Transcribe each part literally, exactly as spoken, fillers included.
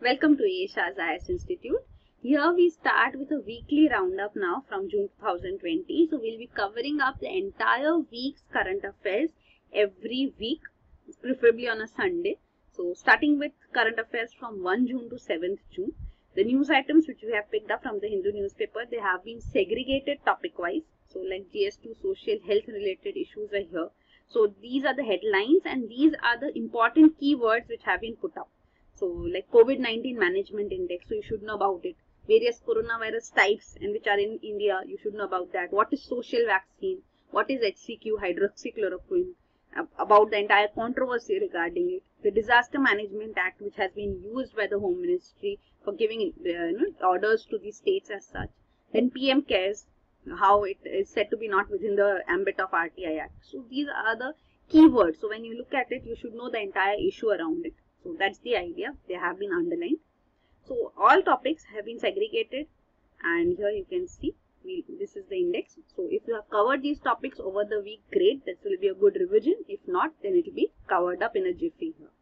Welcome to Asia's I S Institute. Here we start with a weekly roundup now from June two thousand twenty. So we'll be covering up the entire week's current affairs every week, preferably on a Sunday. So starting with current affairs from first June to seventh June. The news items which we have picked up from the Hindu newspaper, they have been segregated topic-wise. So like G S two social health related issues are here. So these are the headlines and these are the important keywords which have been put up. So like COVID nineteen management index, so you should know about it. Various coronavirus types and which are in India, you should know about that. What is social vaccine? What is H C Q, hydroxychloroquine? About the entire controversy regarding it. The Disaster Management Act, which has been used by the Home Ministry for giving uh, you know, orders to the states as such. Then P M CARES, how it is said to be not within the ambit of R T I Act. So these are the keywords. So when you look at it, you should know the entire issue around it. So that's the idea. They have been underlined. So all topics have been segregated, and here you can see we, this is the index. So if you have covered these topics over the week, great. This will be a good revision. If not, then it will be covered up in a jiffy here.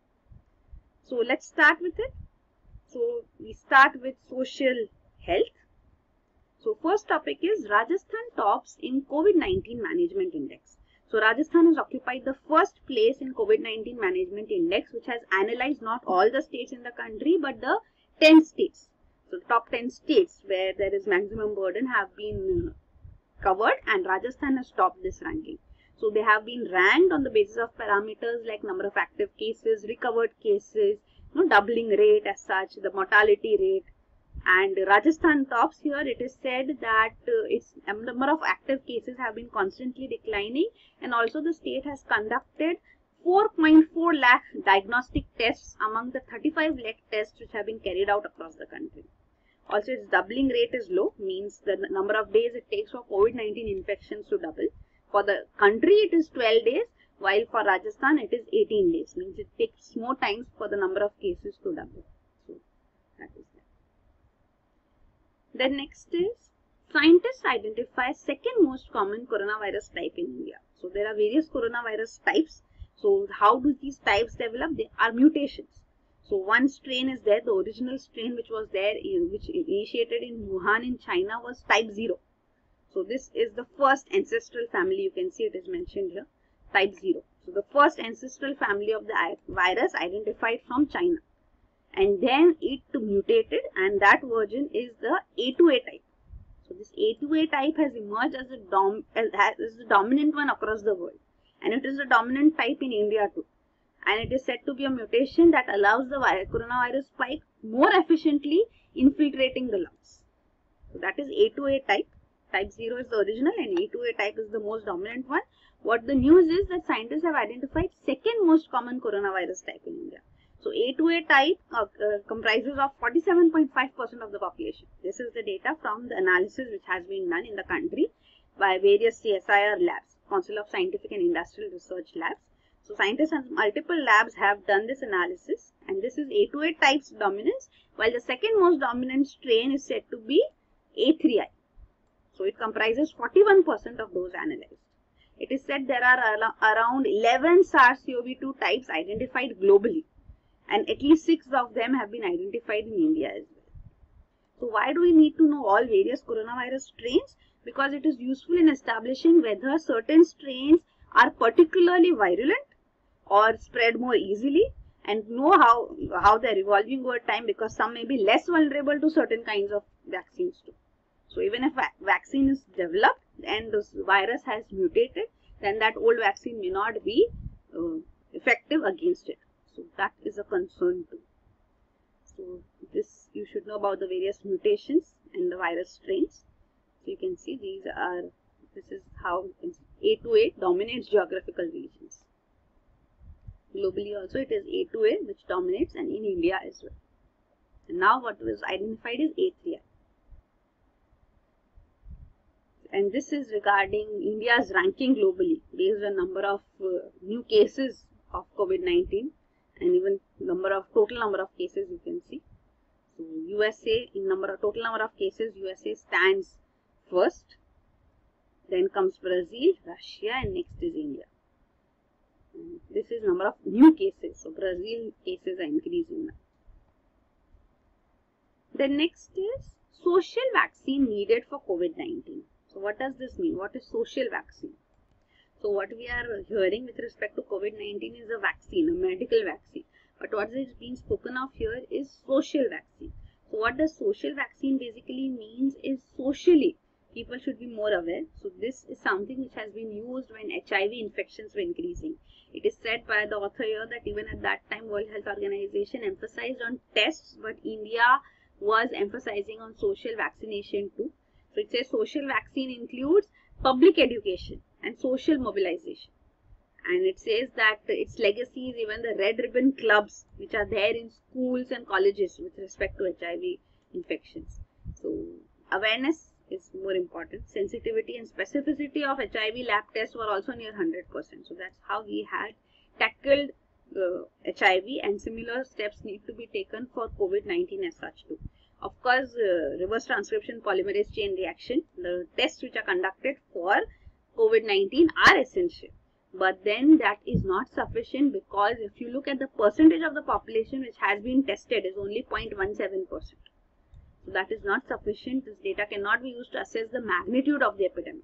So let's start with it. So we start with social health. So first topic is Rajasthan tops in COVID nineteen management index. So Rajasthan has occupied the first place in COVID nineteen management index, which has analyzed not all the states in the country but the ten states. So the top ten states where there is maximum burden have been covered, and Rajasthan has topped this ranking. So they have been ranked on the basis of parameters like number of active cases, recovered cases, you know, doubling rate as such, the mortality rate. And Rajasthan tops here. It is said that uh, its number of active cases have been constantly declining, and also the state has conducted four point four lakh diagnostic tests among the thirty-five lakh tests which have been carried out across the country. Also, its doubling rate is low, means the number of days it takes for COVID nineteen infections to double. For the country, it is twelve days, while for Rajasthan, it is eighteen days, means it takes more time for the number of cases to double. So, that is that. Then next is, scientists identify second most common coronavirus type in India. So there are various coronavirus types. So how do these types develop? They are mutations. So one strain is there, the original strain which was there, which initiated in Wuhan in China, was type zero. So this is the first ancestral family, you can see it is mentioned here, type zero. So the first ancestral family of the virus identified from China. And then it mutated, and that version is the A two A type. So this A two A type has emerged as a dom as, as the dominant one across the world, and it is the dominant type in India too. And it is said to be a mutation that allows the coronavirus spike more efficiently infiltrating the lungs. So that is A two A type. Type zero is the original, and A two A type is the most dominant one. What the news is that scientists have identified second most common coronavirus type in India. So A two A type uh, uh, comprises of forty-seven point five percent of the population. This is the data from the analysis which has been done in the country by various C S I R labs, Council of Scientific and Industrial Research labs. So scientists and multiple labs have done this analysis, and this is A two A type's dominance, while the second most dominant strain is said to be A three I. So it comprises forty-one percent of those analyzed. It is said there are around eleven SARS C o V two types identified globally, and at least six of them have been identified in India as well. So why do we need to know all various coronavirus strains? Because it is useful in establishing whether certain strains are particularly virulent or spread more easily, and know how, how they are evolving over time, because some may be less vulnerable to certain kinds of vaccines too. So even if a vaccine is developed and this virus has mutated, then that old vaccine may not be uh, effective against it. So that is a concern too. So this, you should know about the various mutations and the virus strains. So you can see these are, this is how A two A dominates geographical regions. Globally also it is A two A which dominates, and in India as well. And now what was identified is A three I. And this is regarding India's ranking globally based on number of uh, new cases of COVID nineteen. And even number of total number of cases, you can see. So U S A, in number of total number of cases, U S A stands first. Then comes Brazil, Russia, and next is India. And this is number of new cases. So Brazil cases are increasing now. Then next is social vaccine needed for COVID nineteen. So what does this mean? What is social vaccine? So what we are hearing with respect to COVID nineteen is a vaccine, a medical vaccine. But what is being spoken of here is social vaccine. So what does social vaccine basically means is socially people should be more aware. So this is something which has been used when H I V infections were increasing. It is said by the author here that even at that time World Health Organization emphasized on tests, but India was emphasizing on social vaccination too. So it says social vaccine includes public education and social mobilization. And it says that its legacy is even the red ribbon clubs which are there in schools and colleges with respect to H I V infections. So awareness is more important. Sensitivity and specificity of H I V lab tests were also near one hundred percent. So that's how we had tackled uh, H I V, and similar steps need to be taken for COVID nineteen as such too. Of course, uh, reverse transcription polymerase chain reaction, the tests which are conducted for COVID nineteen are essential. But then that is not sufficient, because if you look at the percentage of the population which has been tested is only zero point one seven percent. So that is not sufficient. This data cannot be used to assess the magnitude of the epidemic.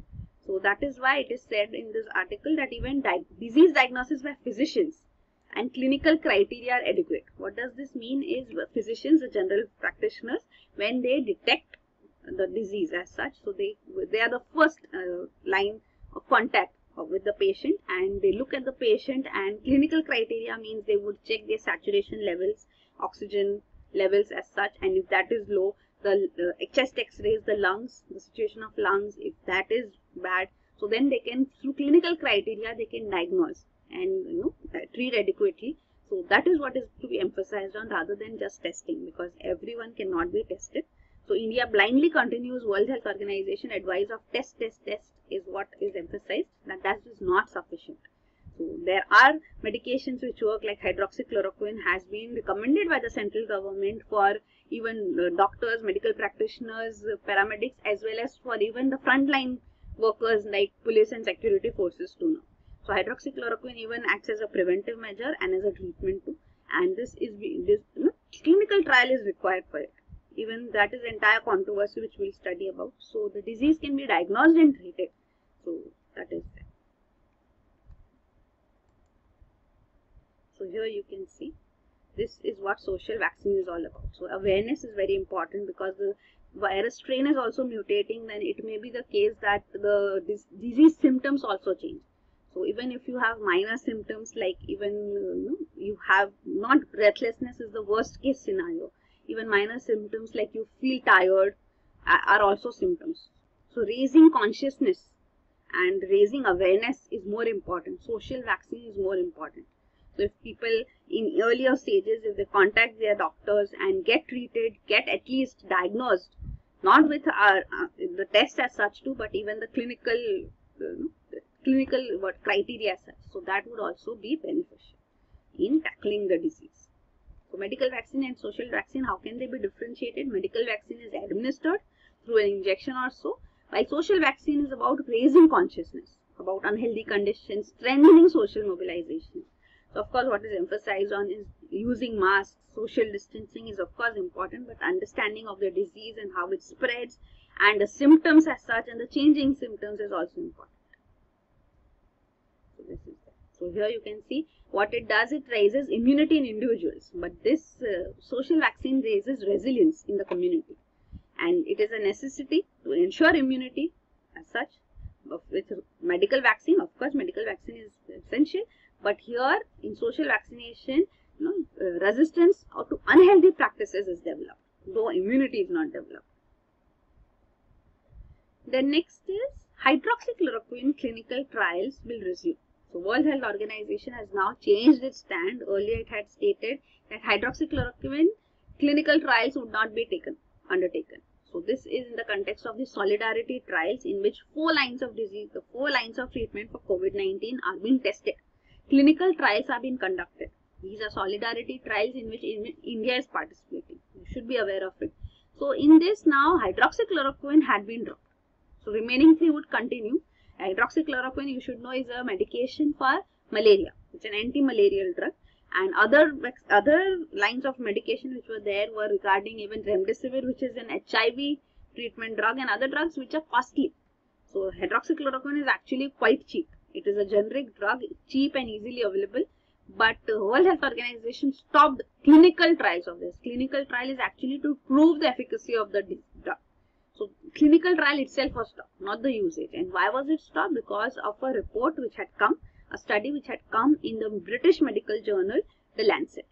So that is why it is said in this article that even di disease diagnosis by physicians and clinical criteria are adequate. What does this mean is physicians, the general practitioners, when they detect the disease as such, so they, they are the first uh, line of contact with the patient, and they look at the patient, and clinical criteria means they would check their saturation levels, oxygen levels as such, and if that is low, the uh, chest x-rays, the lungs, the situation of lungs, if that is bad, so then they can, through clinical criteria, they can diagnose and you know treat adequately. So that is what is to be emphasized on, rather than just testing, because everyone cannot be tested. So India blindly continues World Health Organization advice of test, test, test is what is emphasized. That that is not sufficient. So there are medications which work, like hydroxychloroquine has been recommended by the central government for even uh, doctors, medical practitioners, uh, paramedics, as well as for even the frontline workers like police and security forces too now. So hydroxychloroquine even acts as a preventive measure and as a treatment too. And this is this you know, clinical trial is required for it. Even that is entire controversy which we will study about. So the disease can be diagnosed and treated. So that is that. So here you can see this is what social vaccine is all about. So awareness is very important, because the virus strain is also mutating. Then it may be the case that the disease symptoms also change. So even if you have minor symptoms, like even you know, you have not breathlessness is the worst case scenario. Even minor symptoms like you feel tired are also symptoms. So raising consciousness and raising awareness is more important. Social vaccine is more important. So if people in earlier stages, if they contact their doctors and get treated, get at least diagnosed, not with our, uh, the test as such too, but even the clinical uh, clinical what criteria as such. So that would also be beneficial in tackling the disease. So medical vaccine and social vaccine, how can they be differentiated? Medical vaccine is administered through an injection or so, while social vaccine is about raising consciousness about unhealthy conditions, strengthening social mobilization. So of course what is emphasized on is using masks, social distancing is of course important, but understanding of the disease and how it spreads and the symptoms as such and the changing symptoms is also important. So this is that. So here you can see what it does, it raises immunity in individuals, but this uh, social vaccine raises resilience in the community, and it is a necessity to ensure immunity as such. With medical vaccine, of course medical vaccine is essential, but here in social vaccination, you know, uh, resistance to unhealthy practices is developed, though immunity is not developed. The next is hydroxychloroquine clinical trials will resume. So World Health Organization has now changed its stand. Earlier it had stated that hydroxychloroquine clinical trials would not be taken, undertaken. So this is in the context of the solidarity trials, in which four lines of disease, the four lines of treatment for COVID nineteen are being tested. Clinical trials are being conducted. These are solidarity trials in which India is participating. You should be aware of it. So in this now hydroxychloroquine had been dropped. So remaining three would continue. Hydroxychloroquine, you should know, is a medication for malaria. It's an anti-malarial drug, And other other lines of medication which were there were regarding even remdesivir, which is an H I V treatment drug, and other drugs which are costly. So hydroxychloroquine is actually quite cheap. It is a generic drug, cheap and easily available. But the World Health Organization stopped clinical trials of this. Clinical trial is actually to prove the efficacy of the drug. So clinical trial itself was stopped, not the usage. And why was it stopped? Because of a report which had come, a study which had come in the British medical journal, The Lancet.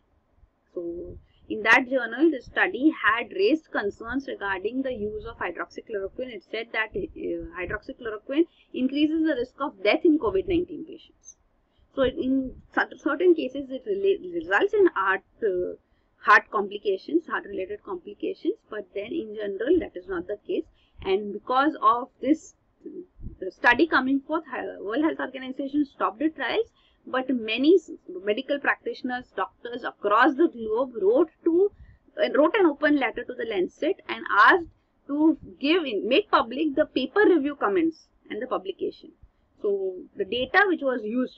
So in that journal, the study had raised concerns regarding the use of hydroxychloroquine. It said that uh, hydroxychloroquine increases the risk of death in COVID nineteen patients. So in certain cases, it results in heart, uh, heart complications, heart-related complications. But then in general, that is not the case. And because of this study coming forth, World Health Organization stopped the trials. But many medical practitioners, doctors across the globe wrote to uh, wrote an open letter to the Lancet and asked to give in, make public the paper review comments and the publication. So the data which was used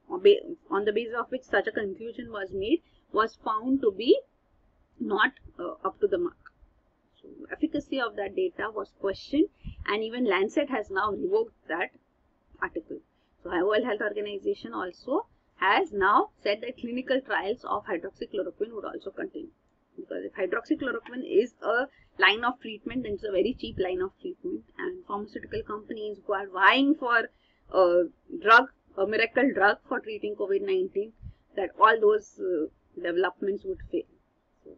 on the basis of which such a conclusion was made was found to be not uh, up to the mark. So efficacy of that data was questioned, and even Lancet has now revoked that article. So World Health Organization also has now said that clinical trials of hydroxychloroquine would also continue. Because if hydroxychloroquine is a line of treatment, then it's a very cheap line of treatment, and pharmaceutical companies who are vying for a drug, a miracle drug for treating COVID nineteen, that all those uh, developments would fail. So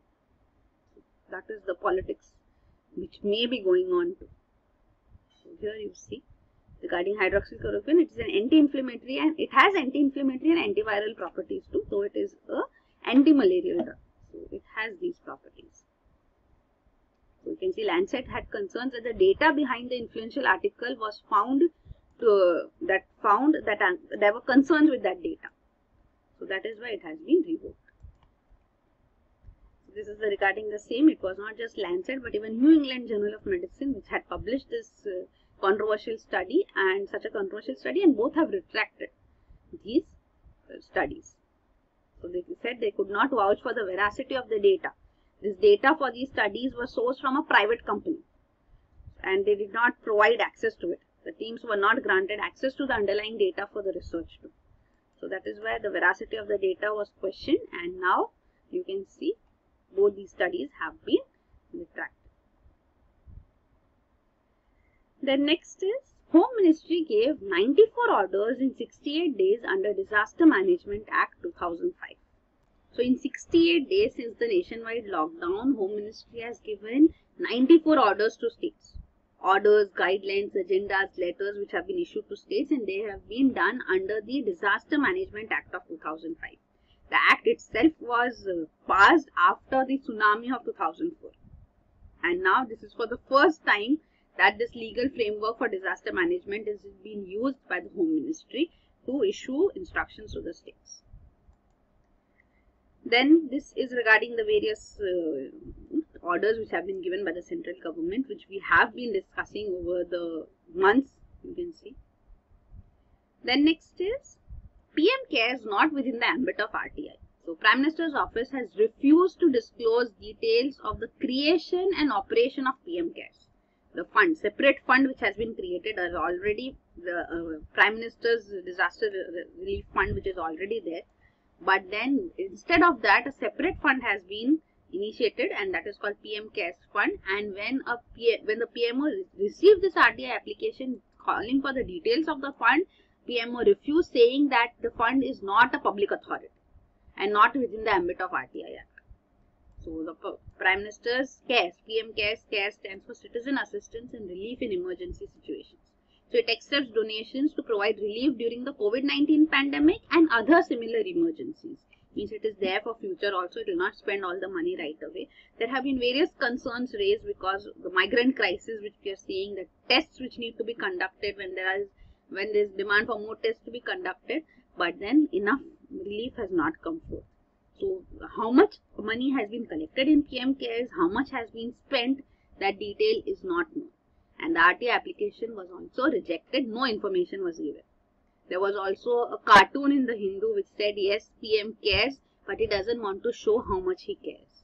that is the politics which may be going on too. So here you see, regarding hydroxychloroquine, it is an anti-inflammatory and it has anti-inflammatory and antiviral properties too. So it is a anti-malarial drug. So it has these properties. So you can see Lancet had concerns that the data behind the influential article was found to, that found that uh, there were concerns with that data. So that is why it has been revoked. So this is the regarding the same. It was not just Lancet, but even New England Journal of Medicine, which had published this uh, controversial study and such a controversial study, and both have retracted these uh, studies. So they said they could not vouch for the veracity of the data. This data for these studies was sourced from a private company, and they did not provide access to it. The teams were not granted access to the underlying data for the research too. So that is where the veracity of the data was questioned, and now you can see both these studies have been retracted. Then next is, Home Ministry gave ninety-four orders in sixty-eight days under Disaster Management Act two thousand five. So in sixty-eight days since the nationwide lockdown, Home Ministry has given ninety-four orders to states. Orders, guidelines, agendas, letters which have been issued to states, and they have been done under the Disaster Management Act of two thousand five. The act itself was uh, passed after the tsunami of two thousand four. And now this is for the first time that this legal framework for disaster management is being used by the Home Ministry to issue instructions to the states. Then this is regarding the various uh, orders which have been given by the central government, which we have been discussing over the months, you can see. Then next is, P M CARES not within the ambit of R T I. So Prime Minister's office has refused to disclose details of the creation and operation of P M CARES. The fund, separate fund which has been created, is already the uh, Prime Minister's Disaster Relief Fund, which is already there. But then instead of that, a separate fund has been initiated, and that is called P M CARES Fund. And when a P when the P M O received this R T I application calling for the details of the fund, P M O refused, saying that the fund is not a public authority and not within the ambit of R T I Act. So the Prime Minister's CARES, P M CARES, CARES stands for Citizen Assistance and Relief in Emergency Situations. So it accepts donations to provide relief during the COVID nineteen pandemic and other similar emergencies. Means it is there for future also. It will not spend all the money right away. There have been various concerns raised because the migrant crisis which we are seeing, the tests which need to be conducted when there is when there is demand for more tests to be conducted, but then enough relief has not come forth. So how much money has been collected in P M CARES, how much has been spent, that detail is not known. And the R T I application was also rejected. No information was given. There was also a cartoon in the Hindu which said, yes, P M CARES, but he doesn't want to show how much he cares.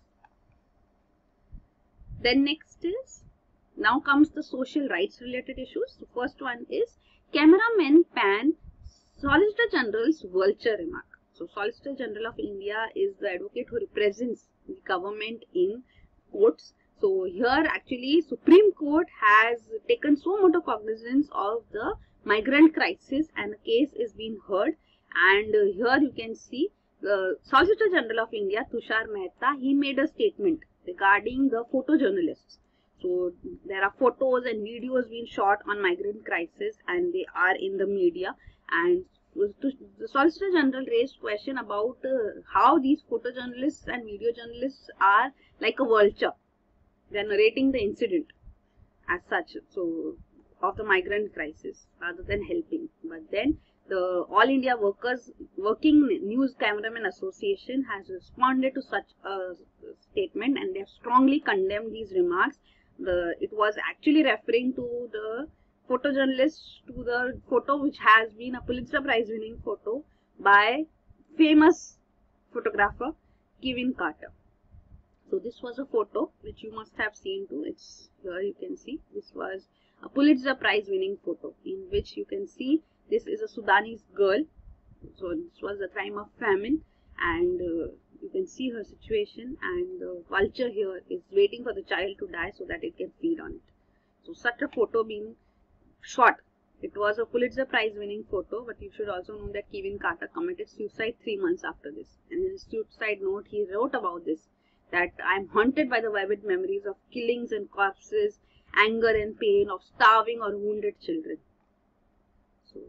Then next is, now comes the social rights related issues. The first one is cameramen pan Solicitor General's vulture remark. So Solicitor General of India is the advocate who represents the government in courts. So here actually Supreme Court has taken so much cognizance of the migrant crisis and the case is being heard, and uh, here you can see the Solicitor General of India, Tushar Mehta, he made a statement regarding the photojournalists. So there are photos and videos being shot on migrant crisis and they are in the media, and the Solicitor General raised question about uh, how these photojournalists and video journalists are like a vulture. They are narrating the incident as such, so of the migrant crisis rather than helping. But then the All India Workers Working News Cameramen Association has responded to such a statement and they have strongly condemned these remarks. The it was actually referring to the photojournalist, to the photo which has been a Pulitzer Prize winning photo by famous photographer Kevin Carter. So this was a photo which you must have seen too. It's here you can see this was a Pulitzer Prize winning photo in which you can see this is a Sudanese girl. So this was a time of famine, and uh, you can see her situation, and the vulture here is waiting for the child to die so that it can feed on it. So such a photo being shot. It was a Pulitzer Prize winning photo, but you should also know that Kevin Carter committed suicide three months after this. And in his suicide note, he wrote about this, that I am haunted by the vivid memories of killings and corpses, anger and pain of starving or wounded children. So,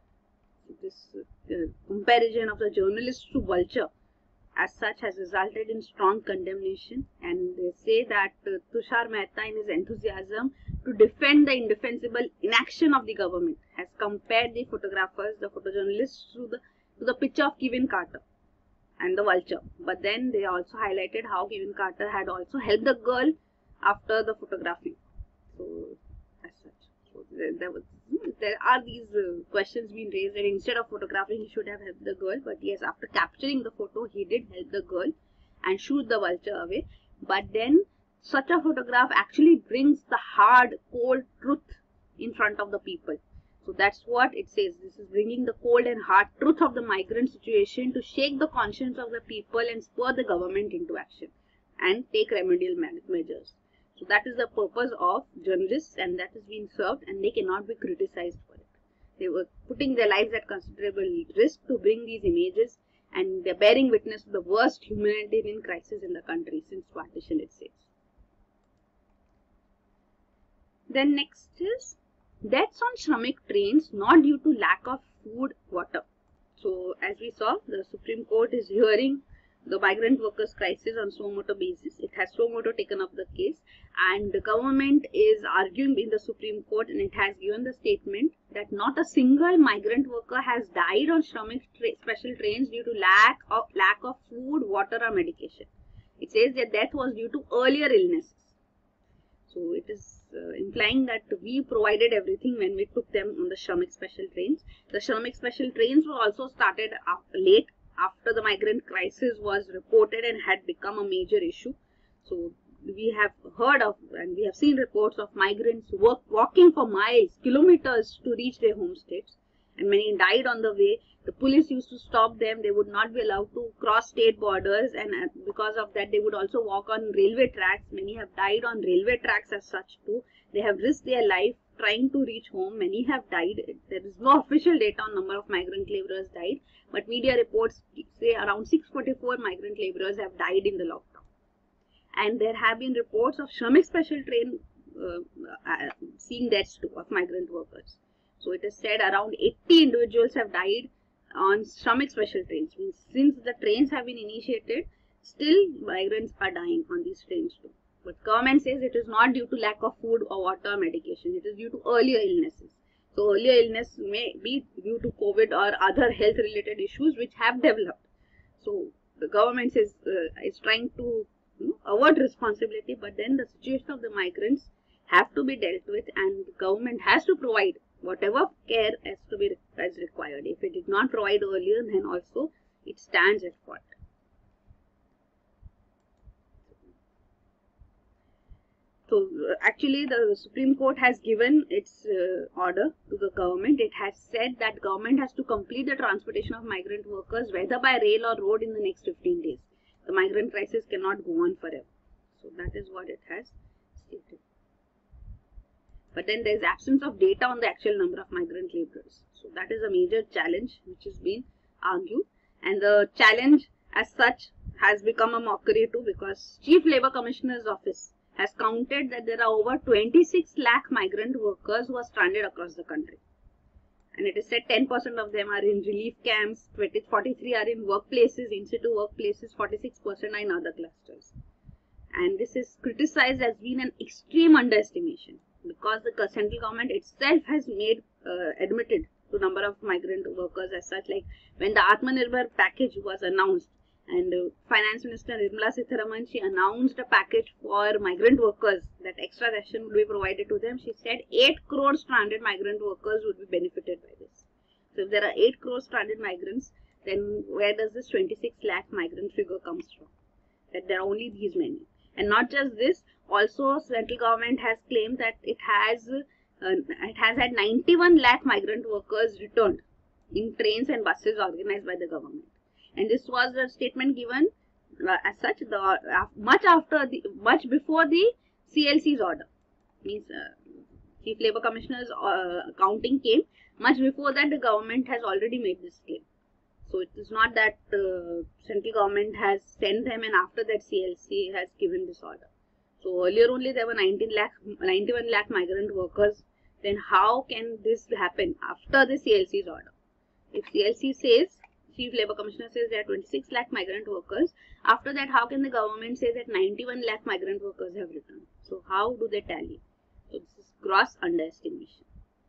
so this uh, comparison of the journalist to vulture as such has resulted in strong condemnation, and they say that uh, Tushar Mehta, in his enthusiasm to defend the indefensible inaction of the government, has compared the photographers, the photojournalists, to the to the picture of Kevin Carter and the vulture. But then they also highlighted how Kevin Carter had also helped the girl after the photographing. So as such, so there, there was there are these uh, questions being raised that instead of photographing he should have helped the girl, but yes, after capturing the photo he did help the girl and shoot the vulture away. But then such a photograph actually brings the hard, cold truth in front of the people. So that's what it says. This is bringing the cold and hard truth of the migrant situation to shake the conscience of the people and spur the government into action and take remedial measures. So that is the purpose of journalists, and that is being served, and they cannot be criticized for it. They were putting their lives at considerable risk to bring these images, and they're bearing witness to the worst humanitarian crisis in the country since partition, it says. Then next is deaths on Shramik trains not due to lack of food, water. So as we saw, the Supreme Court is hearing the migrant workers crisis on suo motu basis. It has suo motu taken up the case, and the government is arguing in the Supreme Court, and it has given the statement that not a single migrant worker has died on Shramik tra special trains due to lack of lack of food, water or medication. It says that death was due to earlier illnesses. So it is uh, implying that we provided everything when we took them on the Shramik special trains. The Shramik special trains were also started after, late after the migrant crisis was reported and had become a major issue. So we have heard of and we have seen reports of migrants work, walking for miles, kilometers to reach their home states, and many died on the way. The police used to stop them. They would not be allowed to cross state borders, and because of that they would also walk on railway tracks. Many have died on railway tracks as such too. They have risked their life trying to reach home. Many have died. There is no official data on number of migrant laborers died, but media reports say around six hundred forty-four migrant laborers have died in the lockdown. And there have been reports of Shramik special train uh, uh, seeing deaths too of migrant workers. So it is said around eighty individuals have died on Shramik special trains. Means since the trains have been initiated, still migrants are dying on these trains too. But government says it is not due to lack of food or water or medication. It is due to earlier illnesses. So earlier illness may be due to COVID or other health related issues which have developed. So the government says uh, is trying to you know, avert responsibility, but then the situation of the migrants have to be dealt with, and the government has to provide whatever care has to be as required. If it did not provide earlier, then also it stands at fault. So uh, actually the Supreme Court has given its uh, order to the government. It has said that government has to complete the transportation of migrant workers whether by rail or road in the next fifteen days. The migrant crisis cannot go on forever. So that is what it has stated. But then there is absence of data on the actual number of migrant laborers. So that is a major challenge which has been argued, and the challenge as such has become a mockery too, because Chief Labour Commissioner's Office has counted that there are over twenty-six lakh migrant workers who are stranded across the country. And it is said ten percent of them are in relief camps, forty-three are in workplaces, in situ workplaces, forty-six percent are in other clusters. And this is criticized as being an extreme underestimation, because the central government itself has made, uh, admitted to number of migrant workers as such. Like when the Atmanirbhar package was announced, and uh, Finance Minister Nirmala Sitharaman, she announced a package for migrant workers, that extra ration would be provided to them. She said eight crore stranded migrant workers would be benefited by this. So if there are eight crore stranded migrants, then where does this twenty-six lakh migrant figure comes from? That there are only these many. And not just this, also central government has claimed that it has uh, it has had ninety-one lakh migrant workers returned in trains and buses organized by the government. And this was a statement given uh, as such the uh, much after the much before the C L C's order. Means uh, Chief Labour Commissioner's uh, accounting came much before that. The government has already made this claim. So it is not that uh, central government has sent them and after that C L C has given this order. So earlier only there were nineteen lakh, ninety-one lakh migrant workers. Then how can this happen after the C L C's order? If C L C says, Chief Labour Commissioner says there are twenty-six lakh migrant workers, after that how can the government say that ninety-one lakh migrant workers have returned? So how do they tally? So this is gross underestimation.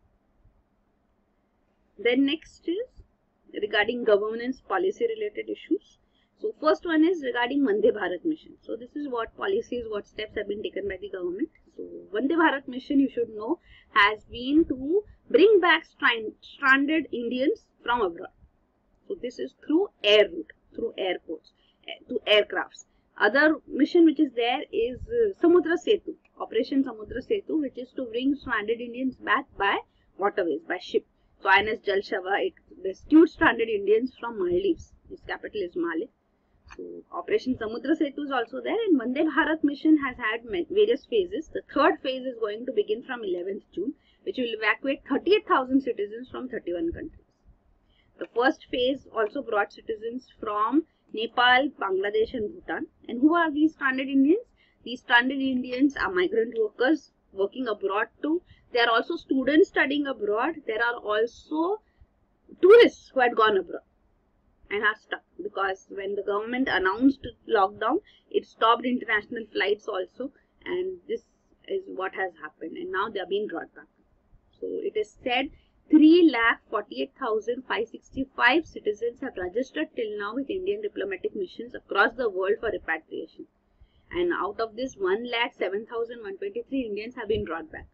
Then next is regarding governance policy related issues. So first one is regarding Vande Bharat mission. So this is what policies, what steps have been taken by the government. So Vande Bharat mission, you should know, has been to bring back strand, stranded Indians from abroad. So this is through air route, through airports, to aircrafts. Other mission which is there is uh, Samudra Setu, Operation Samudra Setu, which is to bring stranded Indians back by waterways, by ship. So I N S Jal Shava, it rescued stranded Indians from Maldives. Its capital is Malé. So Operation Samudra Setu is also there, and Vande Bharat mission has had various phases. The third phase is going to begin from eleventh June, which will evacuate thirty-eight thousand citizens from thirty-one countries. The first phase also brought citizens from Nepal, Bangladesh and Bhutan. And who are these stranded Indians? These stranded Indians are migrant workers working abroad too. There are also students studying abroad. There are also tourists who had gone abroad and are stuck, because when the government announced lockdown, it stopped international flights also, and this is what has happened, and now they are being brought back. So it is said three lakh forty-eight thousand five hundred sixty-five citizens have registered till now with Indian diplomatic missions across the world for repatriation, and out of this one lakh seven thousand one hundred twenty-three Indians have been brought back.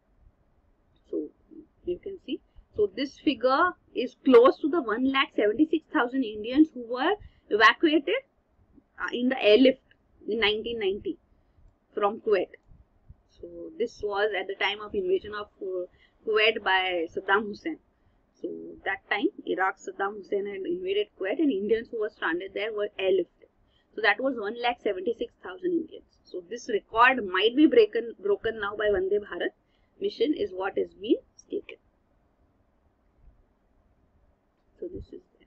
So you can see, so this figure is close to the one lakh seventy-six thousand Indians who were evacuated in the airlift in nineteen ninety from Kuwait. So this was at the time of invasion of uh, Kuwait by Saddam Hussein. So that time Iraq, Saddam Hussein had invaded Kuwait, and Indians who were stranded there were airlifted. So that was one lakh seventy-six thousand Indians. So this record might be broken, broken now by Vande Bharat mission is what is being stated. So this is there.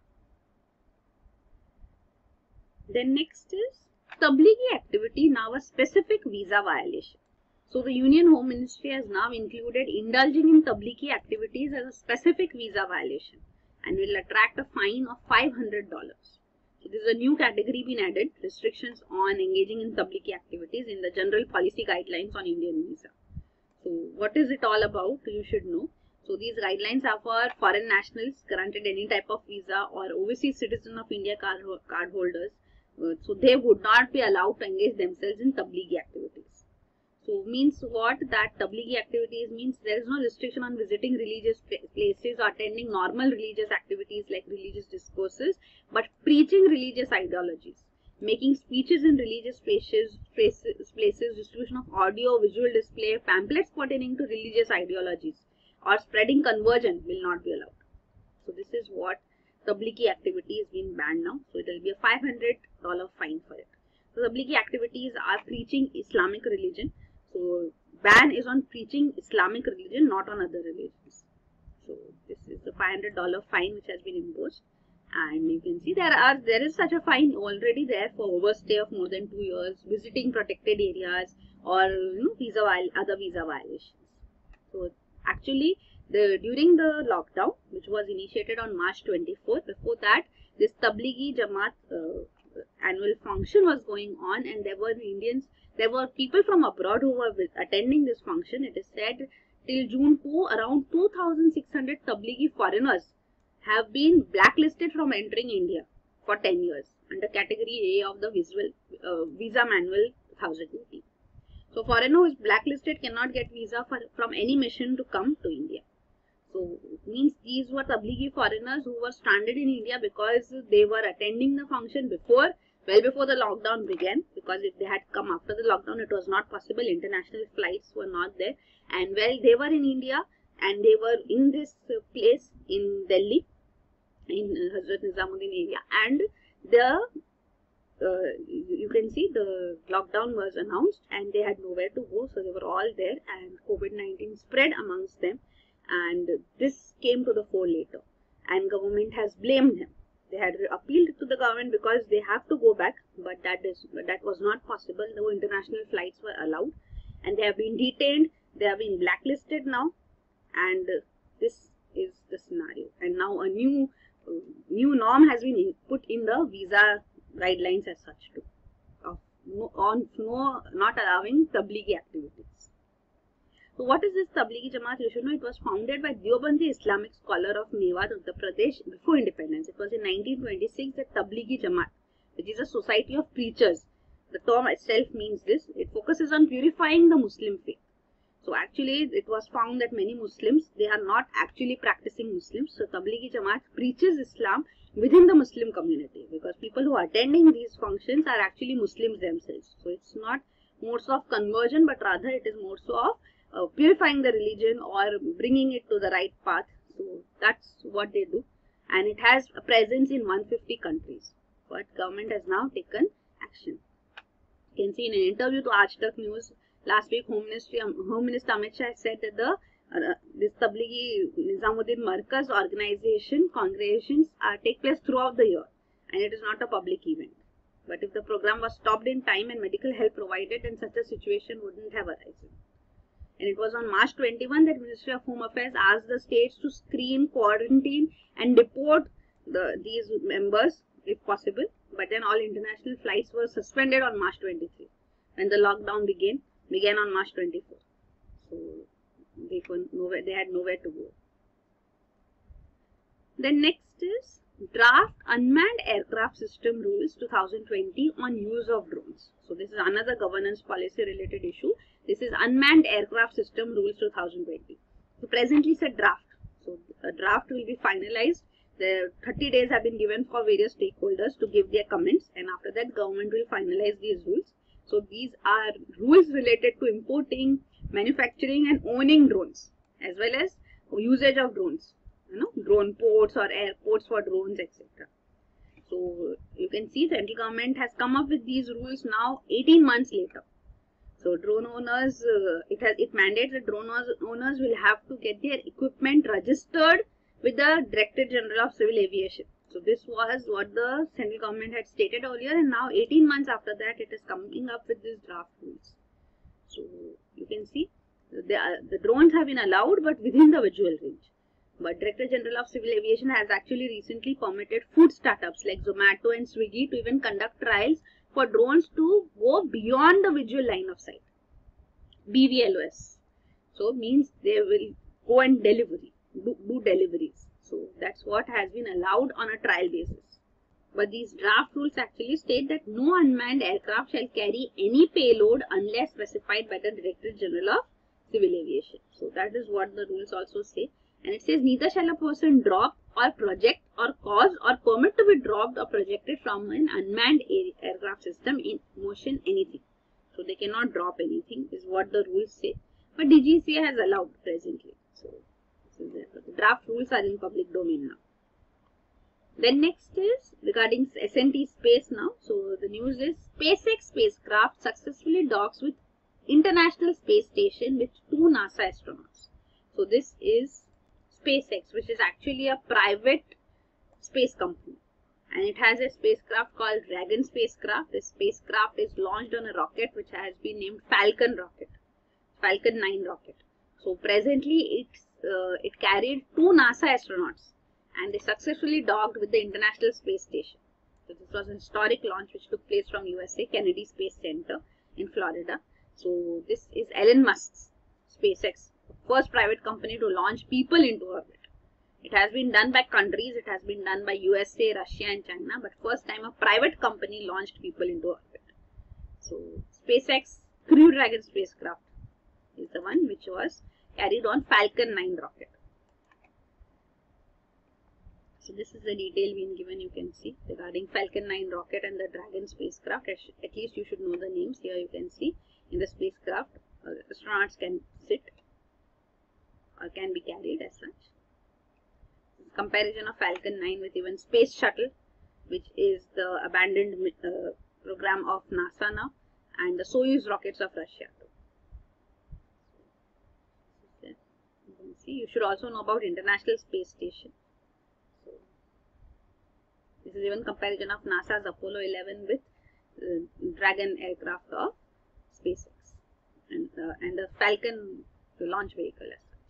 Then next is Tablighi activity, now a specific visa violation. So the Union Home Ministry has now included indulging in Tablighi activities as a specific visa violation and will attract a fine of five hundred dollars. So this is a new category being added, restrictions on engaging in Tablighi activities in the general policy guidelines on Indian visa. So what is it all about? You should know. So these guidelines are for foreign nationals granted any type of visa or overseas citizen of India card, card holders. Uh, so they would not be allowed to engage themselves in Tablighi activities. So means what? That Tablighi activities means there is no restriction on visiting religious places or attending normal religious activities like religious discourses, but preaching religious ideologies, making speeches in religious places, places, places distribution distribution of audio, visual display, pamphlets pertaining to religious ideologies or spreading conversion will not be allowed. So this is what Tablighi activity is being banned now. So it will be a five hundred dollar fine for it. So Tablighi activities are preaching Islamic religion. So ban is on preaching Islamic religion, not on other religions. So this is the five hundred dollar fine which has been imposed. And you can see there are there is such a fine already there for overstay of more than two years, visiting protected areas, or you know, visa other visa violations. So actually, the during the lockdown, which was initiated on March twenty-fourth, before that, this Tablighi Jamaat uh, annual function was going on, and there were Indians, there were people from abroad who were attending this function. It is said till June second, around two thousand six hundred Tablighi foreigners have been blacklisted from entering India for ten years under category A of the visual uh, visa manual one thousand eighty. So foreigner who is blacklisted cannot get visa for, from any mission to come to India. So it means these were Tablighi foreigners who were stranded in India because they were attending the function before, well before the lockdown began, because if they had come after the lockdown, it was not possible. International flights were not there, and well, they were in India and they were in this place in Delhi, in Hazrat Nizamuddin area, and the uh, you can see the lockdown was announced and they had nowhere to go, so they were all there, and COVID nineteen spread amongst them, and this came to the fore later, and government has blamed them. They had appealed to the government because they have to go back, but that is but that was not possible. No international flights were allowed, and they have been detained. They have been blacklisted now, and this is the scenario. And now a new uh, new norm has been put in the visa guidelines as such too, of no, on no not allowing Tablighi activities. So what is this Tablighi Jamaat? You should know it was founded by Deobandi Islamic scholar of Mewat, Uttar Pradesh before independence. It was in nineteen twenty-six that Tablighi Jamaat, which is a society of preachers. The term itself means this. It focuses on purifying the Muslim faith. So actually it was found that many Muslims, they are not actually practicing Muslims. So Tablighi Jamaat preaches Islam within the Muslim community, because people who are attending these functions are actually Muslims themselves. So it's not more so of conversion, but rather it is more so of uh, purifying the religion or bringing it to the right path. So that's what they do, and it has a presence in one hundred fifty countries. But government has now taken action. You can see in an interview to Aaj Tak News last week, Home Ministry, Home Minister Amit Shah said that the uh, this Tablighi Nizamuddin Markaz organization congregations are take place throughout the year, and it is not a public event. But if the program was stopped in time and medical help provided, then such a situation wouldn't have arisen. And it was on March twenty-first that Ministry of Home Affairs asked the states to screen, quarantine, and deport the these members if possible. But then all international flights were suspended on March twenty-third when the lockdown began. began on March twenty-fourth. So they could nowhere, they had nowhere to go. Then next is Draft Unmanned Aircraft System Rules two thousand twenty on use of drones. So this is another governance policy related issue. This is Unmanned Aircraft System Rules two thousand twenty. So presently it's a draft. So a draft will be finalized. The thirty days have been given for various stakeholders to give their comments, and after that government will finalize these rules. So these are rules related to importing, manufacturing and owning drones, as well as usage of drones, you know, drone ports or airports for drones, et cetera. So you can see central government has come up with these rules now eighteen months later. So drone owners, uh, it has it mandates that drone owners will have to get their equipment registered with the Directorate General of Civil Aviation. So this was what the central government had stated earlier, and now eighteen months after that it is coming up with these draft rules. So you can see the, the drones have been allowed, but within the visual range. But Director General of Civil Aviation has actually recently permitted food startups like Zomato and Swiggy to even conduct trials for drones to go beyond the visual line of sight, B V L O S. So means they will go and delivery, do, do deliveries. So that's what has been allowed on a trial basis. But these draft rules actually state that no unmanned aircraft shall carry any payload unless specified by the Director General of Civil Aviation. So that is what the rules also say. And it says neither shall a person drop or project or cause or permit to be dropped or projected from an unmanned air aircraft system in motion anything. So they cannot drop anything is what the rules say. But D G C A has allowed presently. So this is it. The draft rules are in public domain now. Then next is regarding S N T space now. So the news is SpaceX spacecraft successfully docks with International Space Station with two NASA astronauts. So this is SpaceX, which is actually a private space company, and it has a spacecraft called Dragon spacecraft. This spacecraft is launched on a rocket which has been named Falcon rocket, Falcon nine rocket. So presently it's uh, it carried two NASA astronauts, and they successfully docked with the International Space Station. So this was a historic launch which took place from U S A Kennedy Space Center in Florida. So this is Elon Musk's SpaceX, first private company to launch people into orbit. It has been done by countries, it has been done by U S A, Russia and China, but first time a private company launched people into orbit. So SpaceX Crew Dragon spacecraft is the one which was carried on Falcon nine rocket. So this is the detail being given, you can see, regarding Falcon nine rocket and the Dragon spacecraft. At least you should know the names. Here you can see in the spacecraft, uh, astronauts can sit or can be carried as such. Comparison of Falcon nine with even Space Shuttle, which is the abandoned uh, program of NASA now, and the Soyuz rockets of Russia. You can see, you should also know about International Space Station. So, this is even comparison of NASA's Apollo eleven with uh, Dragon aircraft of SpaceX and uh, and the Falcon the launch vehicle as such.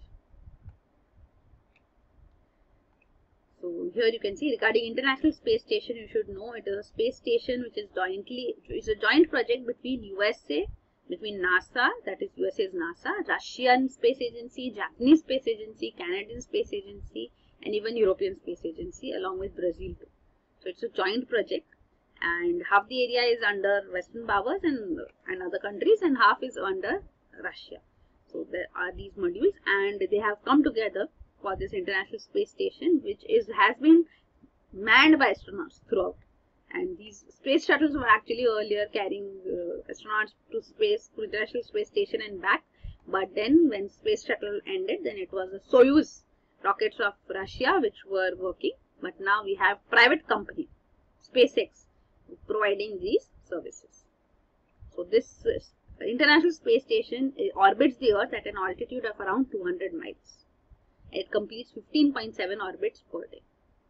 So here you can see regarding International Space Station, you should know it is a space station which is jointly is a joint project between U S A, between NASA, that is U S A's NASA, Russian Space Agency, Japanese Space Agency, Canadian Space Agency, and even European Space Agency, along with Brazil too. So it's a joint project, and half the area is under Western powers and, and other countries, and half is under Russia. So there are these modules, and they have come together for this International Space Station, which is has been manned by astronauts throughout. And these space shuttles were actually earlier carrying uh, astronauts to space, to International Space Station and back. But then when space shuttle ended, then it was the Soyuz rockets of Russia which were working. But now we have private company, SpaceX, providing these services. So this is, the International Space Station orbits the Earth at an altitude of around two hundred miles. It completes fifteen point seven orbits per day,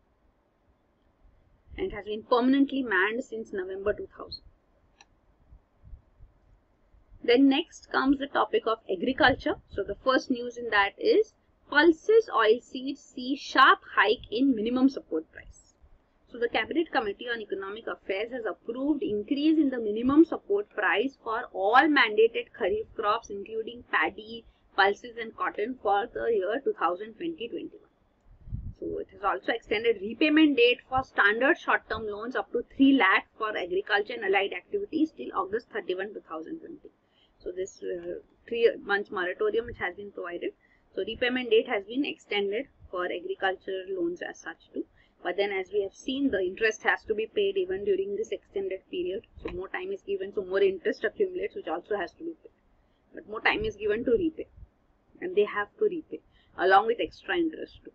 and has been permanently manned since November two thousand. Then next comes the topic of agriculture. So the first news in that is pulses oilseeds see sharp hike in minimum support price. So the Cabinet Committee on Economic Affairs has approved increase in the minimum support price for all mandated kharif crops including paddy, pulses and cotton for the year two thousand twenty to twenty-one. So it has also extended repayment date for standard short-term loans up to three lakh for agriculture and allied activities till August thirty-first two thousand twenty. So this uh, three months moratorium which has been provided. So repayment date has been extended for agriculture loans as such too. But then as we have seen, the interest has to be paid even during this extended period. So more time is given, so more interest accumulates, which also has to be paid. But more time is given to repay, and they have to repay along with extra interest too.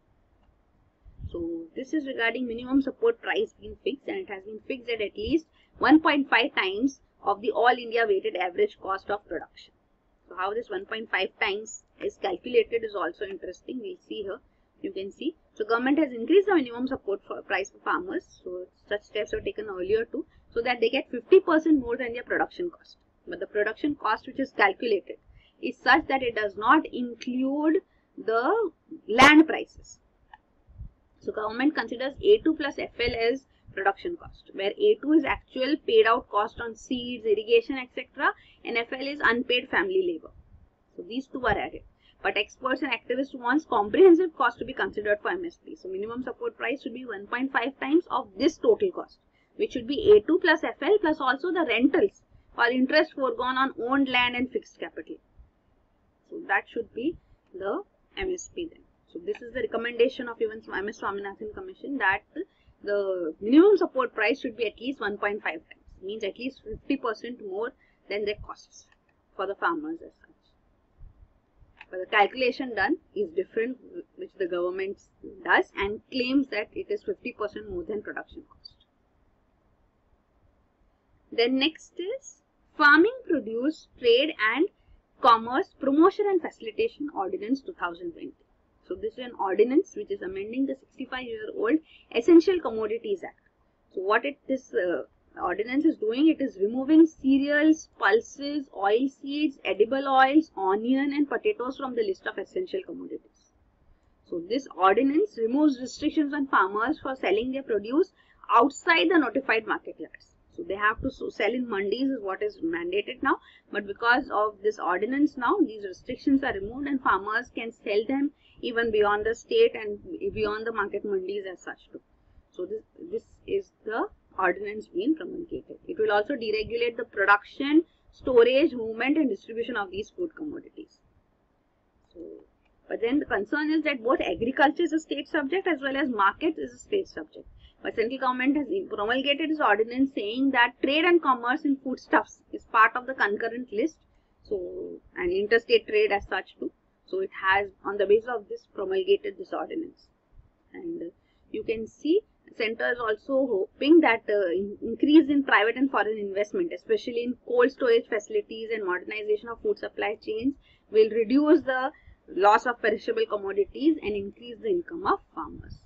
So this is regarding minimum support price being fixed, and it has been fixed at at least one point five times of the all India weighted average cost of production. So how this one point five times is calculated is also interesting. We'll see here. You can see. So government has increased the minimum support for price for farmers. So such steps were taken earlier too, so that they get fifty percent more than their production cost. But the production cost which is calculated is such that it does not include the land prices. So government considers A two plus F L as production cost, where A two is actual paid out cost on seeds, irrigation, et cetera, and F L is unpaid family labor. So these two are added. But experts and activists want comprehensive cost to be considered for M S P. So minimum support price should be one point five times of this total cost, which should be A two plus F L plus also the rentals or interest foregone on owned land and fixed capital. So that should be the M S P then. So this is the recommendation of even M S Swaminathan Commission, that the minimum support price should be at least one point five times. Means at least fifty percent more than their costs for the farmers as such. But the calculation done is different, which the government does and claims that it is fifty percent more than production cost. Then next is Farming Produce Trade and Commerce Promotion and Facilitation Ordinance two thousand twenty. So this is an ordinance which is amending the sixty-five year old Essential Commodities Act. So what it this uh, ordinance is doing, it is removing cereals, pulses, oil seeds, edible oils, onion and potatoes from the list of essential commodities. So this ordinance removes restrictions on farmers for selling their produce outside the notified market yards. So they have to sell in mandis is what is mandated now, but because of this ordinance now, these restrictions are removed and farmers can sell them even beyond the state and beyond the market mandis as such too. So this, this is the ordinance being promulgated. It will also deregulate the production, storage, movement and distribution of these food commodities. So, but then the concern is that both agriculture is a state subject as well as market is a state subject. But central government has promulgated this ordinance saying that trade and commerce in foodstuffs is part of the concurrent list. So, and interstate trade as such too. So it has, on the basis of this, promulgated this ordinance. And uh, you can see Centre is also hoping that uh, in increase in private and foreign investment, especially in cold storage facilities and modernization of food supply chains, will reduce the loss of perishable commodities and increase the income of farmers.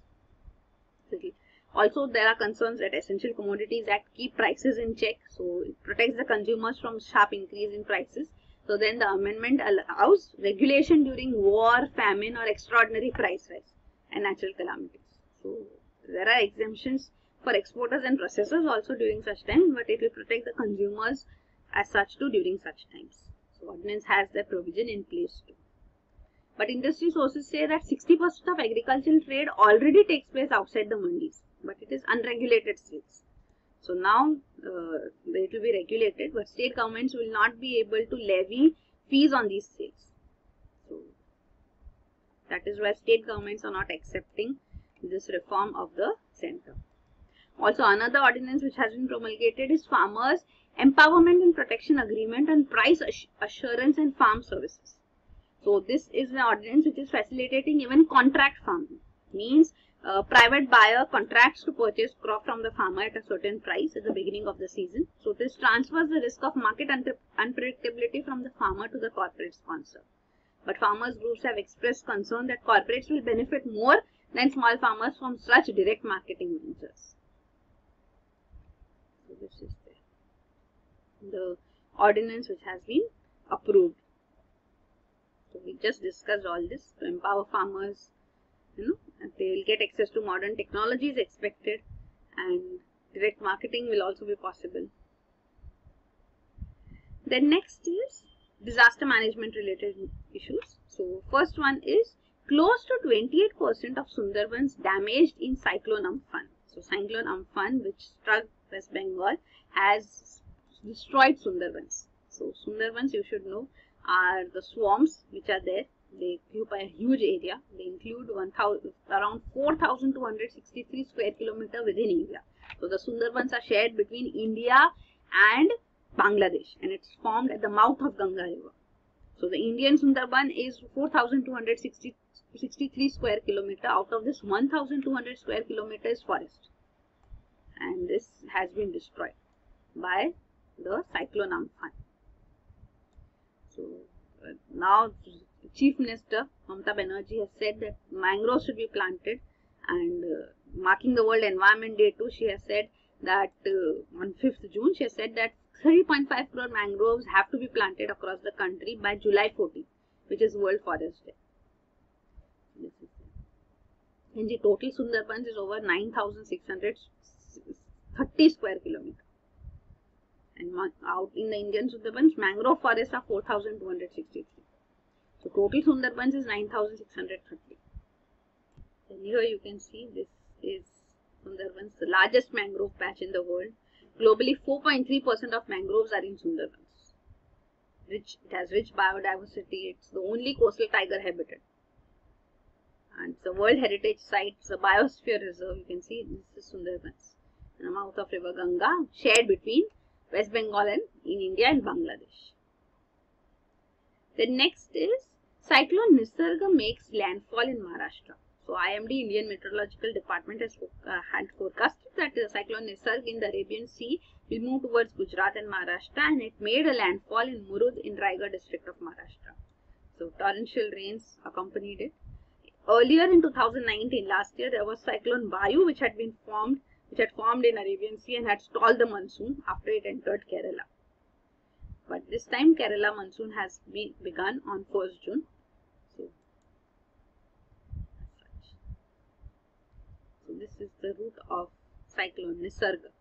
Also, there are concerns that Essential Commodities Act keep prices in check, so it protects the consumers from sharp increase in prices. So then the amendment allows regulation during war, famine or extraordinary price rise and natural calamities. So there are exemptions for exporters and processors also during such time, but it will protect the consumers as such too during such times. So ordinance has the provision in place too. But industry sources say that sixty percent of agricultural trade already takes place outside the mandis, but it is unregulated sales. So now uh, it will be regulated, but state governments will not be able to levy fees on these sales. So that is why state governments are not accepting this reform of the centre. Also, another ordinance which has been promulgated is Farmers Empowerment and Protection Agreement on Price Assurance and Farm Services. So this is an ordinance which is facilitating even contract farming. Means a private buyer contracts to purchase crop from the farmer at a certain price at the beginning of the season. So this transfers the risk of market unpredictability from the farmer to the corporate sponsor. But farmers groups have expressed concern that corporates will benefit more than small farmers from such direct marketing ventures. So this is the, the ordinance which has been approved. So we just discussed all this to empower farmers, you know, and they will get access to modern technologies expected, and direct marketing will also be possible. Then next is disaster management related issues. So first one is close to twenty-eight percent of Sundarbans damaged in Cyclone Amphan. So Cyclone Amphan, which struck West Bengal, has destroyed Sundarbans. So Sundarbans, you should know, are the swamps which are there. They occupy a huge area. They include one thousand, around four thousand two hundred sixty-three square kilometer within India. So the Sundarbans are shared between India and Bangladesh, and it's formed at the mouth of Ganga river. So the Indian Sundarban is four thousand two hundred sixty-three square kilometer. Out of this, one thousand two hundred square kilometer is forest, and this has been destroyed by the Cyclone Amphan. So uh, now Chief Minister Mamata Banerjee has said that mangroves should be planted, and uh, marking the World Environment Day too, she has said that uh, on fifth June, she has said that three point five crore mangroves have to be planted across the country by July fourteenth, which is World Forest Day. This is it. And the total Sundarbans is over nine thousand six hundred thirty square kilometers. And out in the Indian Sundarbans, mangrove forests are four thousand two hundred sixty-three. So total Sundarbans is nine thousand six hundred thirty. And here you can see this is Sundarbans, the largest mangrove patch in the world. Globally, four point three percent of mangroves are in Sundarbans. Rich, it has rich biodiversity. It's the only coastal tiger habitat. And it's a World Heritage Site. It's a biosphere reserve. You can see this is Sundarbans. In the mouth of river Ganga, shared between West Bengal and in India and Bangladesh. The next is Cyclone Nisarga makes landfall in Maharashtra. So I M D, Indian Meteorological Department, has uh, had forecasted that uh, Cyclone Nisarga in the Arabian Sea will move towards Gujarat and Maharashtra, and it made a landfall in Murud in Raigad district of Maharashtra. So torrential rains accompanied it. Earlier in two thousand nineteen, last year, there was Cyclone Bayu which had been formed, which had formed in Arabian Sea and had stalled the monsoon after it entered Kerala. But this time Kerala monsoon has been begun on first June. So, so this is the route of Cyclone Nisarga.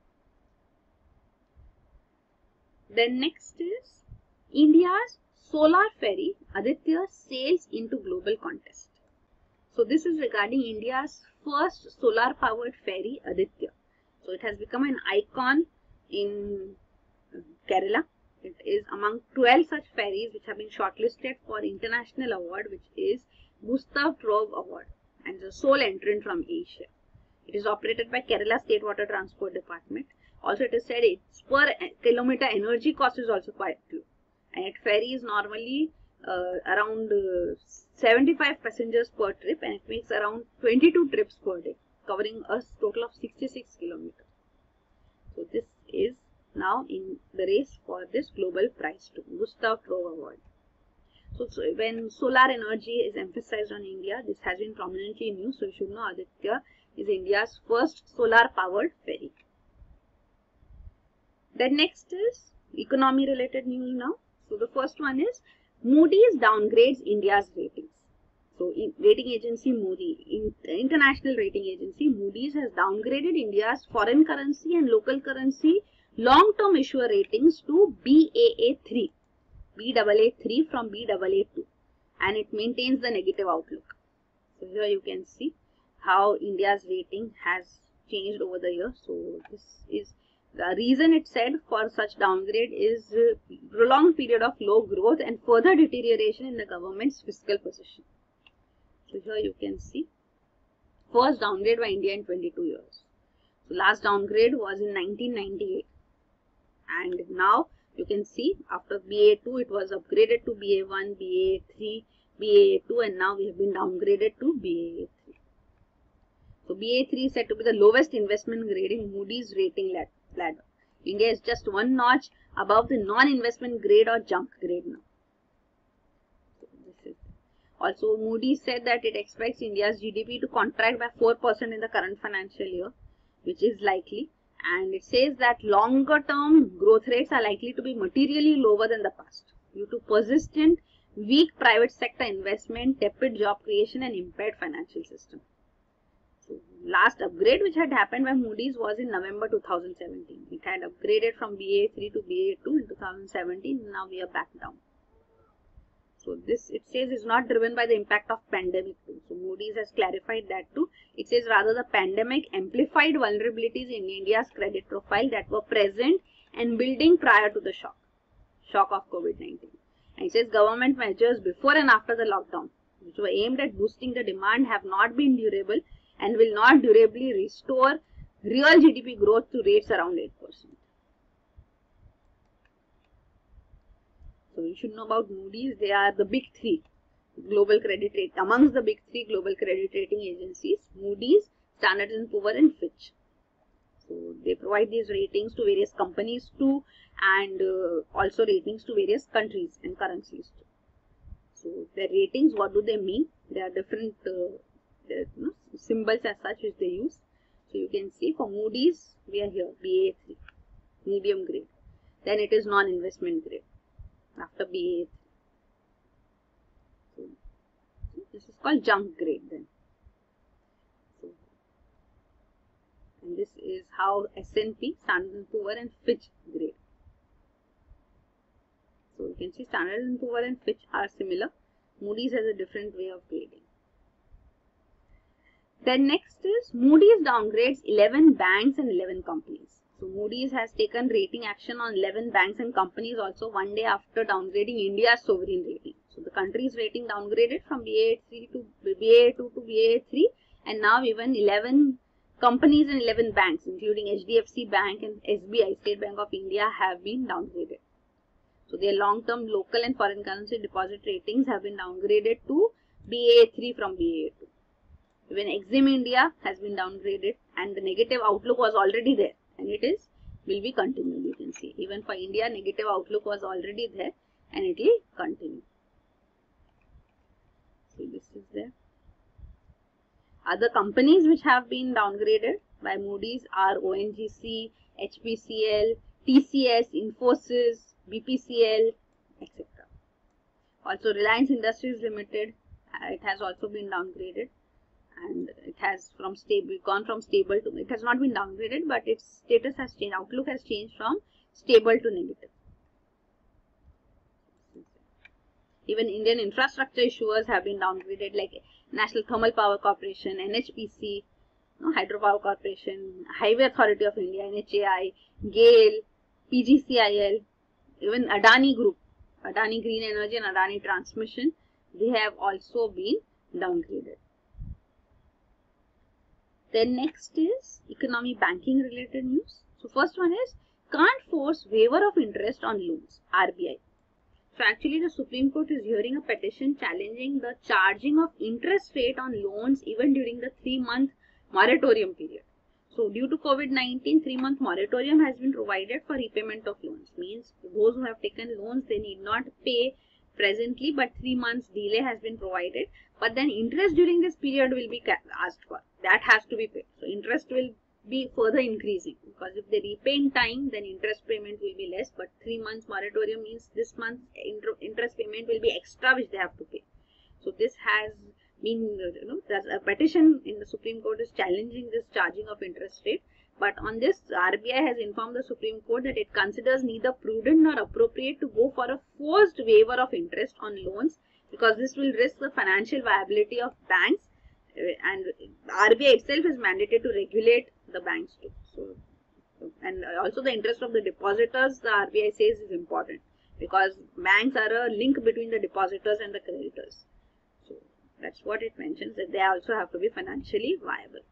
Then next is India's solar ferry Aditya sails into global contest. So this is regarding India's first solar powered ferry Aditya. So it has become an icon in Kerala. It is among twelve such ferries which have been shortlisted for international award, which is Gustav Trove Award, and the sole entrant from Asia. It is operated by Kerala State Water Transport Department. Also, it is said its per kilometer energy cost is also quite low, and it ferries normally uh, around uh, seventy-five passengers per trip, and it makes around twenty-two trips per day, covering a total of sixty-six kilometers. So this is now in the race for this global prize to Gustav Trove Award. So, so when solar energy is emphasized on India, this has been prominently in news. So you should know Aditya is India's first solar powered ferry. Then next is economy related news now. So the first one is Moody's downgrades India's ratings. So in rating agency Moody, in, international rating agency Moody's has downgraded India's foreign currency and local currency long-term issuer ratings to B A A three, B A A three from B A A two, and it maintains the negative outlook. So here you can see how India's rating has changed over the years. So this is the reason it said for such downgrade is uh, prolonged period of low growth and further deterioration in the government's fiscal position. So here you can see first downgrade by India in twenty-two years. So last downgrade was in nineteen ninety-eight. And now you can see after B A two it was upgraded to B A one, B A three, B A two, and now we have been downgraded to B A three. So B A three is said to be the lowest investment grade in Moody's rating ladder. India is just one notch above the non-investment grade or junk grade now. So this is also Moody's said that it expects India's G D P to contract by four percent in the current financial year, which is likely. And it says that longer term growth rates are likely to be materially lower than the past due to persistent weak private sector investment, tepid job creation, and impaired financial system. So last upgrade which had happened by Moody's was in November two thousand seventeen. It had upgraded from B A three to B A two in two thousand seventeen. Now we are back down. So this, it says, is not driven by the impact of pandemic too. So Moody's has clarified that too. It says rather the pandemic amplified vulnerabilities in India's credit profile that were present and building prior to the shock, shock of COVID nineteen. And it says government measures before and after the lockdown, which were aimed at boosting the demand, have not been durable and will not durably restore real G D P growth to rates around eight percent. So you should know about Moody's. They are the big three global credit rate amongst the big three global credit rating agencies: Moody's, Standard and Poor's, and Fitch. So they provide these ratings to various companies too, and uh, also ratings to various countries and currencies too. So their ratings, what do they mean? There are different uh, you know, symbols as such which they use. So you can see for Moody's we are here B A three, medium grade. Then it is non-investment grade after B A three. So this is called junk grade then. So, and this is how S and P, Standard and Poor's, and Fitch grade. So you can see Standard and Poor's and Fitch are similar. Moody's has a different way of grading. Then next is Moody's downgrades eleven banks and eleven companies. So Moody's has taken rating action on eleven banks and companies also one day after downgrading India's sovereign rating. So the country's rating downgraded from B A three to B A two to B A three, and now even eleven companies and eleven banks, including H D F C Bank and S B I, State Bank of India, have been downgraded. So their long-term local and foreign currency deposit ratings have been downgraded to B A A three from B A A two. Even Exim India has been downgraded, and the negative outlook was already there, and it is will be continued. You can see even for India, negative outlook was already there, and it will continue. So this is there. Other companies which have been downgraded by Moody's are O N G C, H P C L, T C S, Infosys, B P C L, et cetera. Also Reliance Industries Limited, uh, it has also been downgraded, and it has from stable gone from stable to, it has not been downgraded, but its status has changed, outlook has changed from stable to negative. Even Indian infrastructure issuers have been downgraded, like National Thermal Power Corporation, N H P C, no, Hydropower Corporation, Highway Authority of India, N H A I, GAIL, P G C I L, even Adani Group, Adani Green Energy and Adani Transmission, they have also been downgraded. Then next is economy banking related news. So first one is can't force waiver of interest on loans, R B I. So actually the Supreme Court is hearing a petition challenging the charging of interest rate on loans even during the three month moratorium period. So due to COVID nineteen, three month moratorium has been provided for repayment of loans. Means those who have taken loans, they need not pay presently, but three months delay has been provided. But then interest during this period will be asked for. That has to be paid. So interest will be further increasing, because if they repay in time, then interest payment will be less. But three months moratorium means this month's interest payment will be extra, which they have to pay. So this has been, you know, there's a petition in the Supreme Court is challenging this charging of interest rate. But on this, R B I has informed the Supreme Court that it considers neither prudent nor appropriate to go for a forced waiver of interest on loans, because this will risk the financial viability of banks, and R B I itself is mandated to regulate the banks too. So, and also the interest of the depositors, the R B I says, is important, because banks are a link between the depositors and the creditors. So that's what it mentions, that they also have to be financially viable.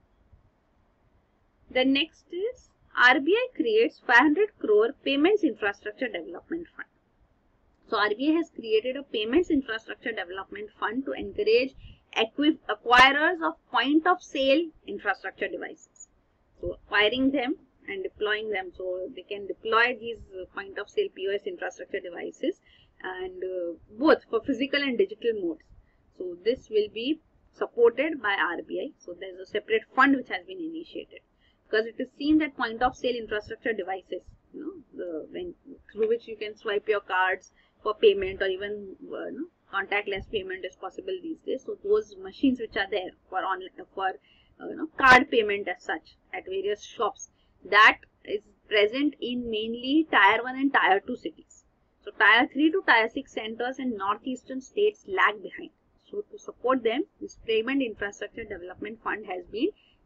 The next is R B I creates five hundred crore Payments Infrastructure Development Fund. So R B I has created a Payments Infrastructure Development Fund to encourage acquirers of point of sale infrastructure devices. So acquiring them and deploying them, so they can deploy these point of sale P O S infrastructure devices, and uh, both for physical and digital modes. So this will be supported by R B I. So there is a separate fund which has been initiated, because it is seen that point of sale infrastructure devices, you know, the when through which you can swipe your cards for payment, or even uh, you know, contactless payment is possible these days. So those machines which are there for online for uh, you know, card payment as such at various shops, that is present in mainly tier one and tier two cities. So tier three to tier six centers and northeastern states lag behind. So to support them, this Payment Infrastructure Development Fund has been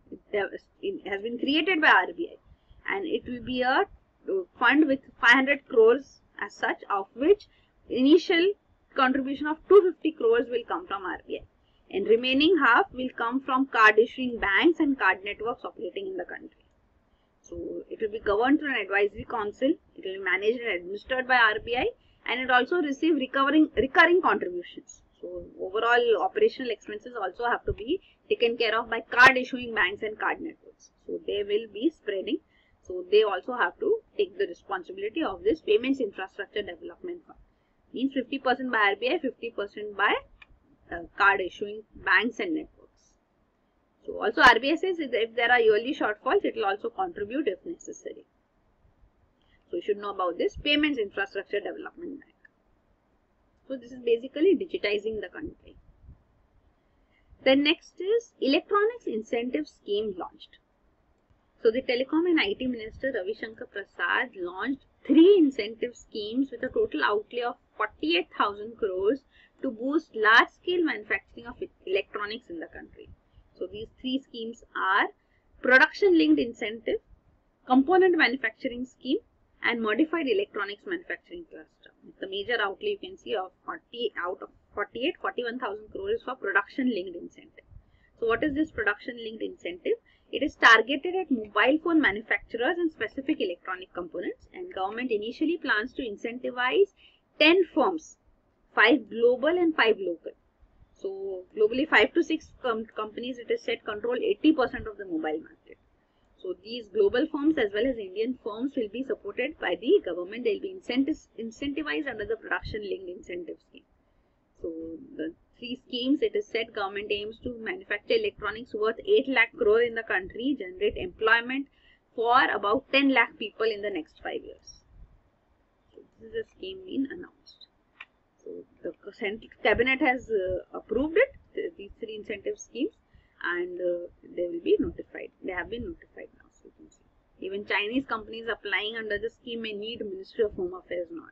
has been created by R B I, and it will be a fund with five hundred crores as such, of which initial contribution of two hundred fifty crores will come from R B I, and remaining half will come from card issuing banks and card networks operating in the country. So it will be governed through an advisory council. It will be managed and administered by R B I, and it also receive recovering recurring contributions. So overall operational expenses also have to be taken care of by card issuing banks and card networks. So they will be spreading. So they also have to take the responsibility of this Payments Infrastructure Development Fund. Means fifty percent by R B I, fifty percent by uh, card issuing banks and networks. So also R B I says if there are yearly shortfalls, it will also contribute if necessary. So you should know about this Payments Infrastructure Development Bank. So this is basically digitizing the country. The next is Electronics Incentive Scheme launched. So the Telecom and I T Minister Ravi Shankar Prasad launched three incentive schemes with a total outlay of forty-eight thousand crores to boost large-scale manufacturing of electronics in the country. So these three schemes are Production-Linked Incentive, Component Manufacturing Scheme, and Modified Electronics Manufacturing Cluster. The major outlay you can see of forty out of forty-eight, forty-one thousand crores for Production-Linked Incentive. So what is this production linked incentive? It is targeted at mobile phone manufacturers and specific electronic components, and government initially plans to incentivize ten firms, five global and five local. So globally five to six com companies, it is said, control eighty percent of the mobile market. So these global firms as well as Indian firms will be supported by the government. They will be incentivized under the production linked incentive scheme. So the three schemes, it is said, government aims to manufacture electronics worth eight lakh crore in the country, generate employment for about ten lakh people in the next five years. So this is a scheme being announced. So the cabinet has uh, approved it, these three incentive schemes, and uh, they will be notified. They have been notified now. So you can see. Even Chinese companies applying under the scheme may need Ministry of Home Affairs not.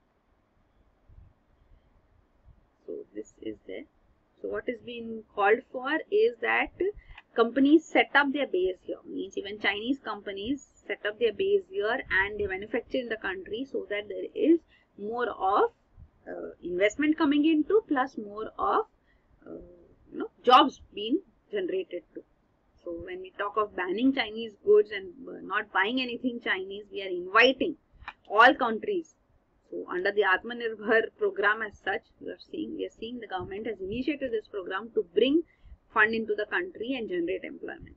So this is there. So what is being called for is that companies set up their base here. Means even Chinese companies set up their base here and they manufacture in the country, so that there is more of uh, investment coming into, plus more of uh, you know jobs being generated too. So when we talk of banning Chinese goods and not buying anything Chinese, we are inviting all countries. So under the Atmanirbhar program as such, we are seeing we are seeing the government has initiated this program to bring fund into the country and generate employment.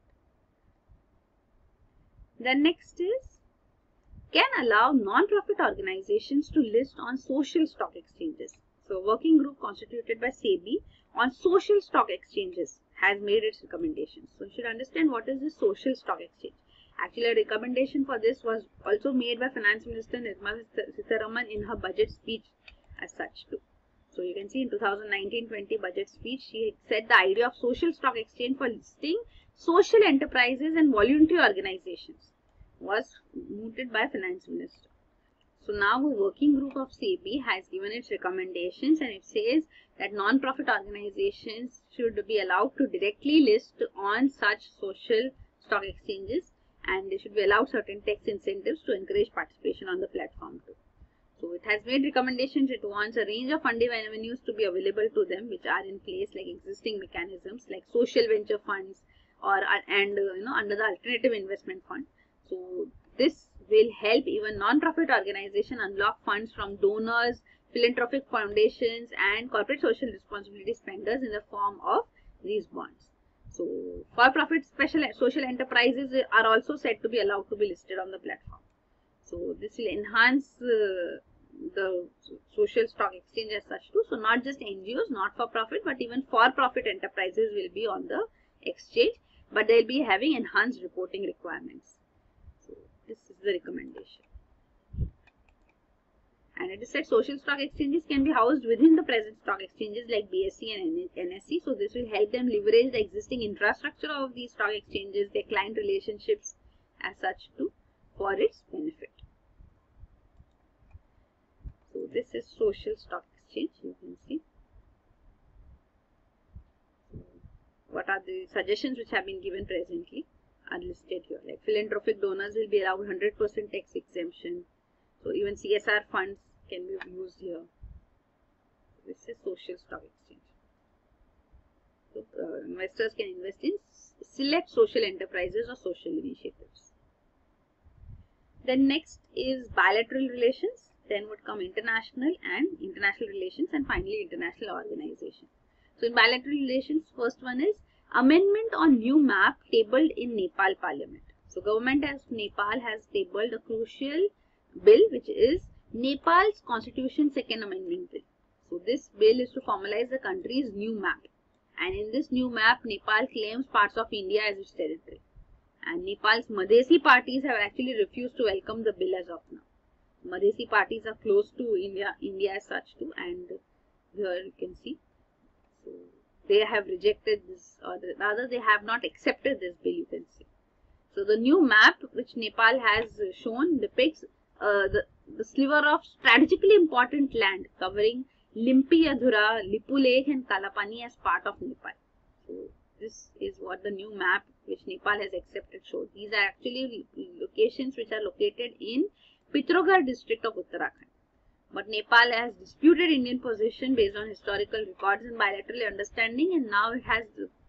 The next is, can allow non-profit organizations to list on social stock exchanges. So working group constituted by SEBI on social stock exchanges has made its recommendations. So you should understand what is this social stock exchange. Actually, a recommendation for this was also made by Finance Minister Nirmala Sitharaman in her budget speech as such too. So you can see in two thousand nineteen twenty budget speech, she said the idea of social stock exchange for listing social enterprises and voluntary organizations was mooted by Finance Minister. So now a working group of SEBI has given its recommendations, and it says that non-profit organizations should be allowed to directly list on such social stock exchanges, and they should be allowed certain tax incentives to encourage participation on the platform too. So it has made recommendations. It wants a range of funding avenues to be available to them, which are in place, like existing mechanisms like social venture funds or and uh, you know under the alternative investment fund. So this will help even non-profit organizations unlock funds from donors, philanthropic foundations, and corporate social responsibility spenders in the form of these bonds. So for-profit special social enterprises are also said to be allowed to be listed on the platform. So this will enhance uh, the social stock exchange as such too. So not just N G Os, not for profit, but even for-profit enterprises will be on the exchange, but they will be having enhanced reporting requirements. So this is the recommendation. And it is said social stock exchanges can be housed within the present stock exchanges like B S E and N S E. So this will help them leverage the existing infrastructure of these stock exchanges, their client relationships as such too, for its benefit. So this is social stock exchange, you can see. So what are the suggestions which have been given presently are listed here. Like philanthropic donors will be allowed one hundred percent tax exemption. So even C S R funds can be used here. This is social stock exchange. So uh, investors can invest in select social enterprises or social initiatives. Then next is bilateral relations. Then would come international and international relations, and finally international organization. So in bilateral relations, first one is amendment on new map tabled in Nepal Parliament. So government of Nepal has tabled a crucial bill, which is Nepal's Constitution Second Amendment Bill. So this bill is to formalize the country's new map, and in this new map, Nepal claims parts of India as its territory. And Nepal's Madhesi parties have actually refused to welcome the bill as of now. Madhesi parties are close to India, India as such too, and here you can see. So they have rejected this, or rather they have not accepted this bill, you can see. So the new map which Nepal has shown depicts uh, the, the sliver of strategically important land covering Limpi Adhura, Lipu Lake and Kalapani as part of Nepal. So this is what the new map which Nepal has accepted shows. These are actually locations which are located in Pitrogarh district of Uttarakhand. But Nepal has disputed Indian position based on historical records and bilateral understanding, and now it has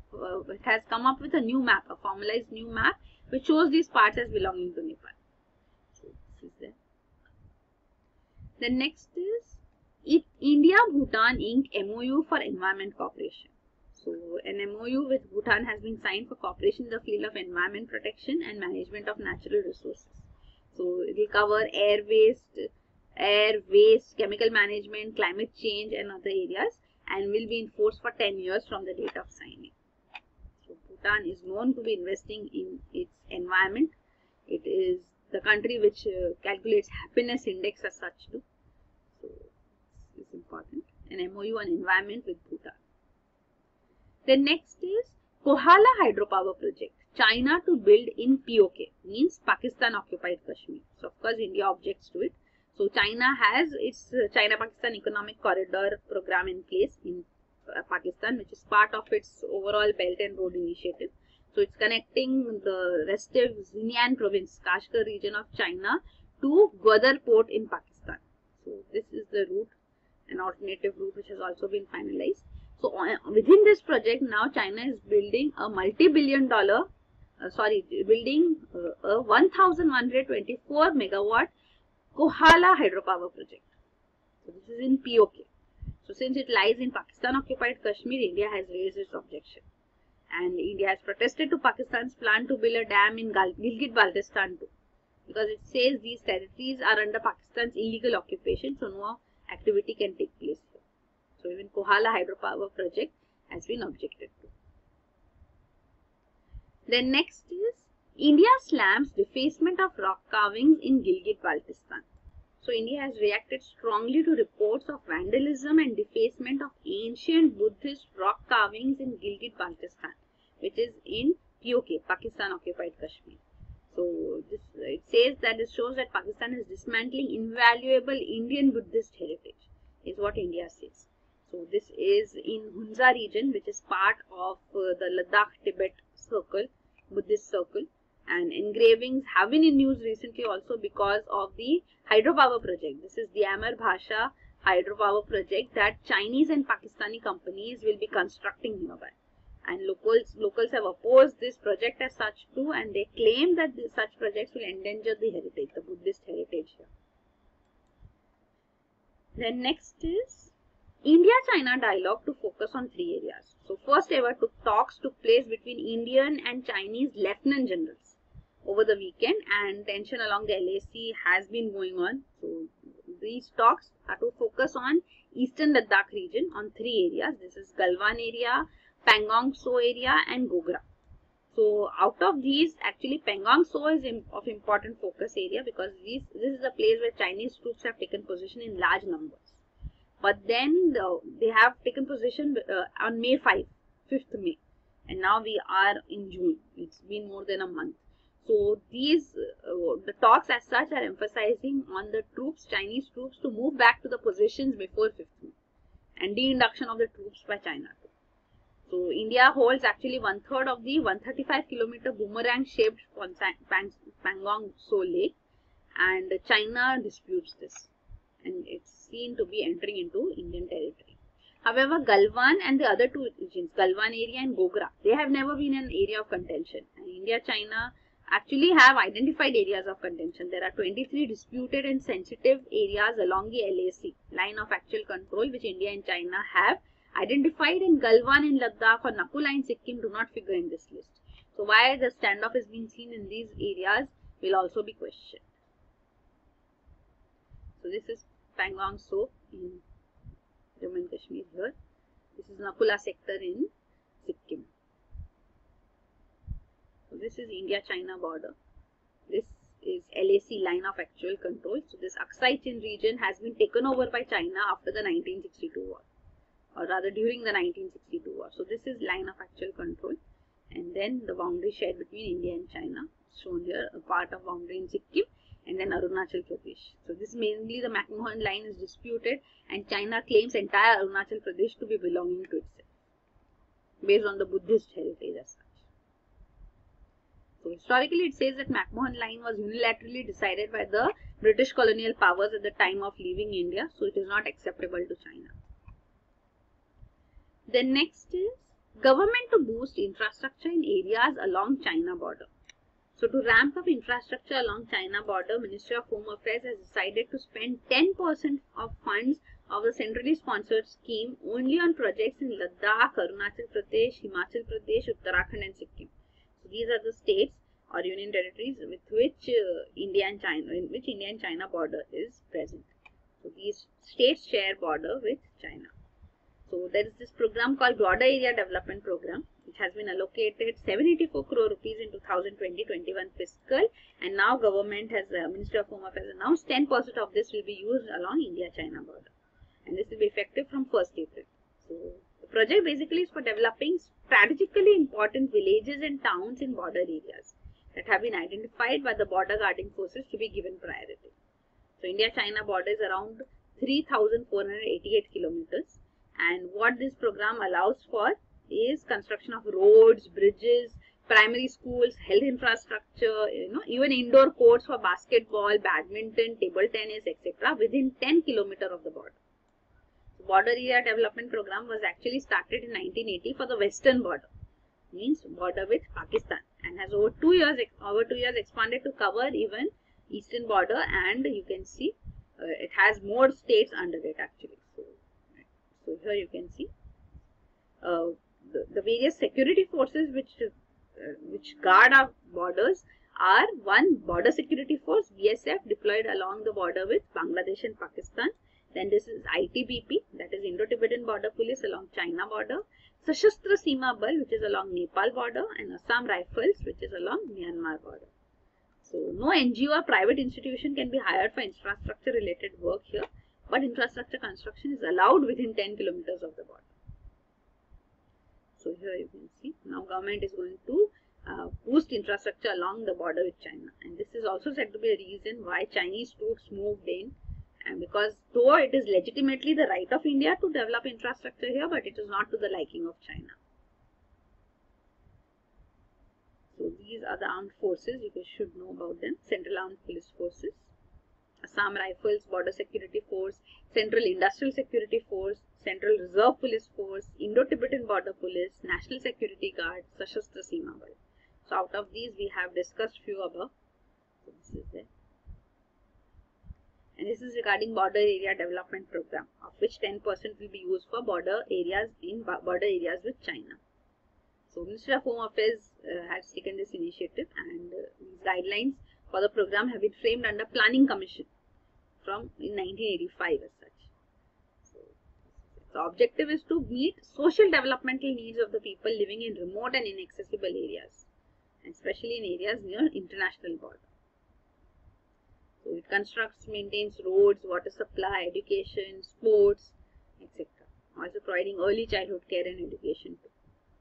uh, it has come up with a new map, a formalized new map, which shows these parts as belonging to Nepal. So this is there. The next is it, India Bhutan Incorporated M O U for Environment Cooperation. So an M O U with Bhutan has been signed for cooperation in the field of environment protection and management of natural resources. So it will cover air waste, air waste, chemical management, climate change and other areas, and will be in force for ten years from the date of signing. So Bhutan is known to be investing in its environment. It is the country which uh, calculates happiness index as such too. So it's important. An M O U on environment with Bhutan. The next is Kohala Hydropower Project. China to build in P O K, means Pakistan occupied Kashmir. So of course India objects to it. So China has its uh, China-Pakistan Economic Corridor program in place in uh, Pakistan, which is part of its overall Belt and Road Initiative. So it's connecting the restive Xinjiang province, Kashgar region of China to Gwadar port in Pakistan. So this is the route, an alternative route which has also been finalized. So uh, within this project now China is building a multi-billion dollar, uh, sorry, building uh, a one thousand one hundred twenty-four megawatt Kohala hydropower project. So this is in P O K. So since it lies in Pakistan occupied Kashmir, India has raised its objection. And India has protested to Pakistan's plan to build a dam in Gilgit-Baltistan too, because it says these territories are under Pakistan's illegal occupation, so no activity can take place here. So even Kohala hydropower project has been objected to. Then next is India slams defacement of rock carvings in Gilgit-Baltistan. So India has reacted strongly to reports of vandalism and defacement of ancient Buddhist rock carvings in Gilgit-Baltistan, which is in P O K, Pakistan occupied Kashmir. So this it says that this shows that Pakistan is dismantling invaluable Indian Buddhist heritage, is what India says. So this is in Hunza region, which is part of uh, the Ladakh Tibet circle, Buddhist circle. And engravings have been in news recently also because of the hydropower project. This is the Amar Bhasha hydropower project that Chinese and Pakistani companies will be constructing nearby. And locals locals have opposed this project as such too, and they claim that this, such projects will endanger the heritage, the Buddhist heritage here. Then next is India-China dialogue to focus on three areas. So first ever took, talks took place between Indian and Chinese lieutenant generals over the weekend, and tension along the L A C has been going on. So these talks are to focus on eastern Ladakh region on three areas. This is Galwan area, Pangong Tso area and Gogra. So out of these, actually Pangong Tso is of important focus area because these, this is a place where Chinese troops have taken position in large numbers. But then the, they have taken position uh, on May fifth, fifth May, and now we are in June. It's been more than a month. So these, uh, the talks as such are emphasizing on the troops, Chinese troops, to move back to the positions before fifth May and de-induction of the troops by China too. So India holds actually one third of the one hundred thirty-five kilometer boomerang shaped Pangong Tso lake, and China disputes this, and it's seen to be entering into Indian territory. However, Galwan and the other two regions, Galwan area and Gogra, they have never been an area of contention, and India, China actually have identified areas of contention. There are twenty-three disputed and sensitive areas along the L A C, line of actual control, which India and China have identified, and Galwan in Ladakh or Nakula in Sikkim do not figure in this list. So why the standoff is being seen in these areas will also be questioned. So this is Pangong Tso in Jammu and Kashmir here. This is Nakula sector in Sikkim. So this is India-China border. This is L A C, line of actual control. So this Aksai Chin region has been taken over by China after the nineteen sixty-two war, or rather during the nineteen sixty-two war. So this is line of actual control, and then the boundary shared between India and China, shown here, a part of boundary in Sikkim, and then Arunachal Pradesh. So this is mainly the McMahon line is disputed, and China claims entire Arunachal Pradesh to be belonging to itself, based on the Buddhist heritage as such. So historically it says that McMahon line was unilaterally decided by the British colonial powers at the time of leaving India, so it is not acceptable to China. Then next is Government to boost infrastructure in areas along China border. So to ramp up infrastructure along China border, Ministry of Home Affairs has decided to spend ten percent of funds of the centrally sponsored scheme only on projects in Ladakh, Arunachal Pradesh, Himachal Pradesh, Uttarakhand and Sikkim. So these are the states or union territories with which uh, India and China, in which India and China border is present. So these states share border with China. So there is this program called Border Area Development Program, which has been allocated seven hundred eighty-four crore rupees in two thousand twenty twenty-one fiscal, and now government has, uh, Ministry of Home Affairs announced ten percent of this will be used along India-China border, and this will be effective from first April. So the project basically is for developing strategically important villages and towns in border areas that have been identified by the border guarding forces to be given priority. So India-China border is around three thousand four hundred eighty-eight kilometers. And what this program allows for is construction of roads, bridges, primary schools, health infrastructure, you know, even indoor courts for basketball, badminton, table tennis, et cetera within ten kilometers of the border. The Border Area Development Program was actually started in nineteen eighty for the western border, means border with Pakistan, and has over two years over two years expanded to cover even eastern border, and you can see uh, it has more states under it actually. So, So here you can see uh, the, the various security forces which uh, which guard our borders are: one, Border Security Force B S F deployed along the border with Bangladesh and Pakistan. Then this is I T B P, that is Indo-Tibetan Border Police along China border. Sashastra Seema Bal, which is along Nepal border, and Assam Rifles, which is along Myanmar border. So no N G O or private institution can be hired for infrastructure related work here, but infrastructure construction is allowed within ten kilometers of the border. So here you can see now government is going to uh, boost infrastructure along the border with China, and this is also said to be a reason why Chinese troops moved in, and because though it is legitimately the right of India to develop infrastructure here, but it is not to the liking of China. So these are the armed forces, you guys should know about them. Central Armed Police Forces, Assam Rifles, Border Security Force, Central Industrial Security Force, Central Reserve Police Force, Indo-Tibetan Border Police, National Security Guard, Sashastra Seema Bal. So out of these we have discussed few above. So this is there. And this is regarding Border Area Development Program, of which ten percent will be used for border areas in border areas with China. So Ministry of Home Affairs uh, has taken this initiative, and uh, these guidelines for the program have been framed under Planning Commission from in nineteen eighty-five as such. So the objective is to meet social developmental needs of the people living in remote and inaccessible areas, and especially in areas near international border. So it constructs, maintains roads, water supply, education, sports, et cetera. Also providing early childhood care and education too.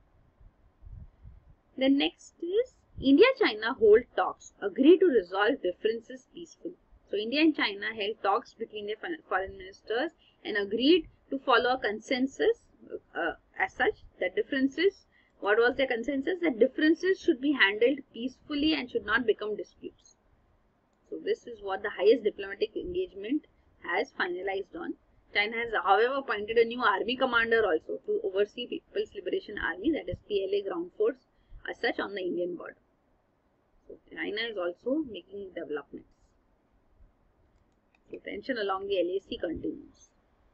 Then next is India-China hold talks, agree to resolve differences peacefully. So India and China held talks between their foreign ministers and agreed to follow a consensus uh, as such that differences, what was their consensus? That differences should be handled peacefully and should not become disputes. So this is what the highest diplomatic engagement has finalized on. China has however appointed a new army commander also to oversee People's Liberation Army, that is P L A ground force as such on the Indian border. So China is also making developments. So tension along the L A C continues.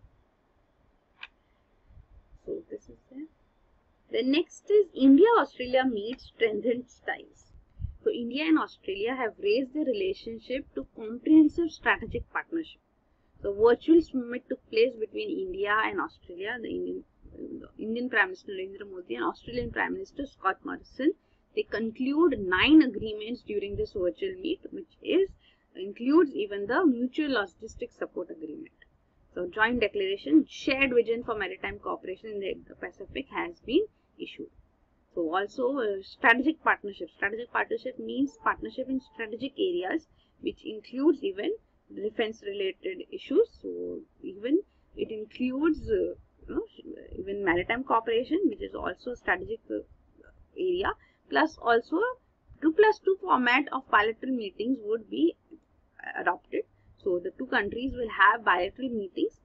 So this is there. The next is India-Australia meets strengthened ties. So India and Australia have raised their relationship to comprehensive strategic partnership. So virtual summit took place between India and Australia. The Indian, the Indian Prime Minister Narendra Modi and Australian Prime Minister Scott Morrison, they conclude nine agreements during this virtual meet, which is includes even the mutual logistics support agreement. So joint declaration, shared vision for maritime cooperation in the Indo-Pacific has been issued. So also uh, strategic partnership. Strategic partnership means partnership in strategic areas, which includes even defense related issues. So even it includes uh, you know, even maritime cooperation, which is also a strategic uh, area, plus also two plus two format of bilateral meetings would be adopted. So the two countries will have bilateral meetings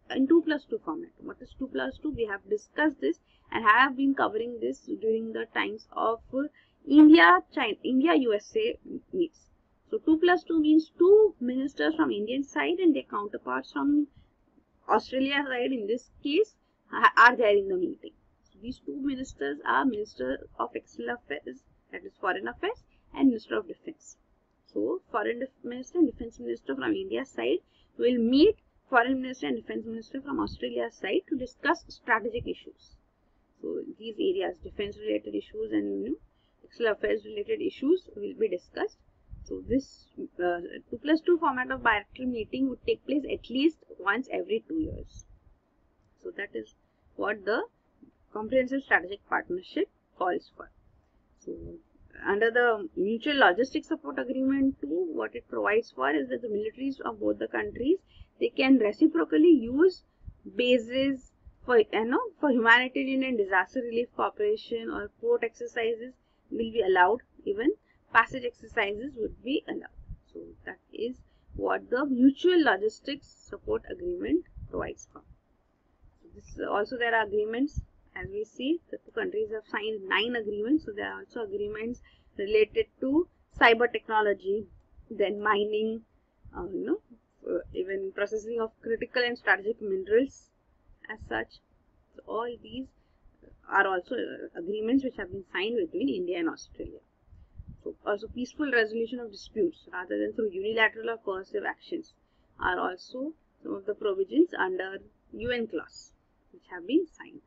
in two plus two format. What is two plus two? We have discussed this and have been covering this during the times of uh, India, China, India, U S A meets. So two plus two means two ministers from Indian side and their counterparts from Australia side in this case are there in the meeting. So these two ministers are Minister of External Affairs, that is Foreign Affairs, and Minister of Defence. So Foreign Minister and Defence Minister from India's side will meet Foreign Minister and Defence Minister from Australia's side to discuss strategic issues. So these areas, defence related issues and you know, external affairs related issues will be discussed. So this uh, two plus two format of bilateral meeting would take place at least once every two years. So that is what the Comprehensive Strategic Partnership calls for. So under the Mutual Logistics Support Agreement too, what it provides for is that the militaries of both the countries, they can reciprocally use bases for you know for humanitarian and disaster relief cooperation, or port exercises will be allowed, even passage exercises would be allowed. So that is what the Mutual Logistics Support Agreement provides for. So this also there are agreements. As we see, the two countries have signed nine agreements. So there are also agreements related to cyber technology, then mining, uh, you know, uh, even processing of critical and strategic minerals as such. So all these are also uh, agreements which have been signed between India and Australia. So also peaceful resolution of disputes rather than through unilateral or coercive actions are also some of the provisions under U N clause which have been signed.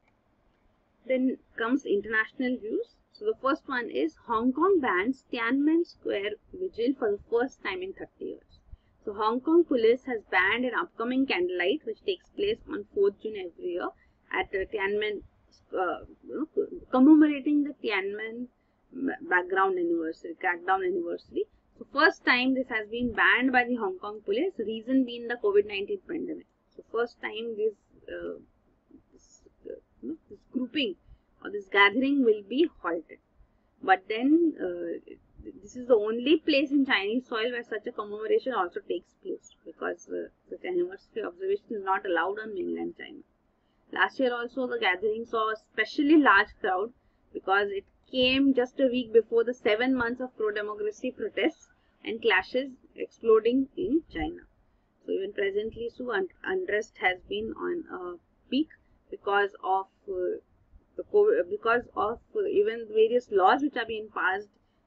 Then comes international views. So the first one is Hong Kong bans Tiananmen Square vigil for the first time in thirty years. So Hong Kong police has banned an upcoming candlelight which takes place on fourth June every year at uh, Tiananmen, uh, you know, commemorating the Tiananmen background anniversary, crackdown anniversary. So first time this has been banned by the Hong Kong police, reason being the COVID nineteen pandemic. So first time this, uh, this, uh, you know, this grouping or this gathering will be halted. But then uh, this is the only place in Chinese soil where such a commemoration also takes place, because uh, such anniversary observation is not allowed on mainland China. Last year also the gathering saw a especially large crowd because it came just a week before the seven months of pro-democracy protests and clashes exploding in China. So even presently, so un unrest has been on a peak because of uh, the COVID, because of uh, even various laws which are being passed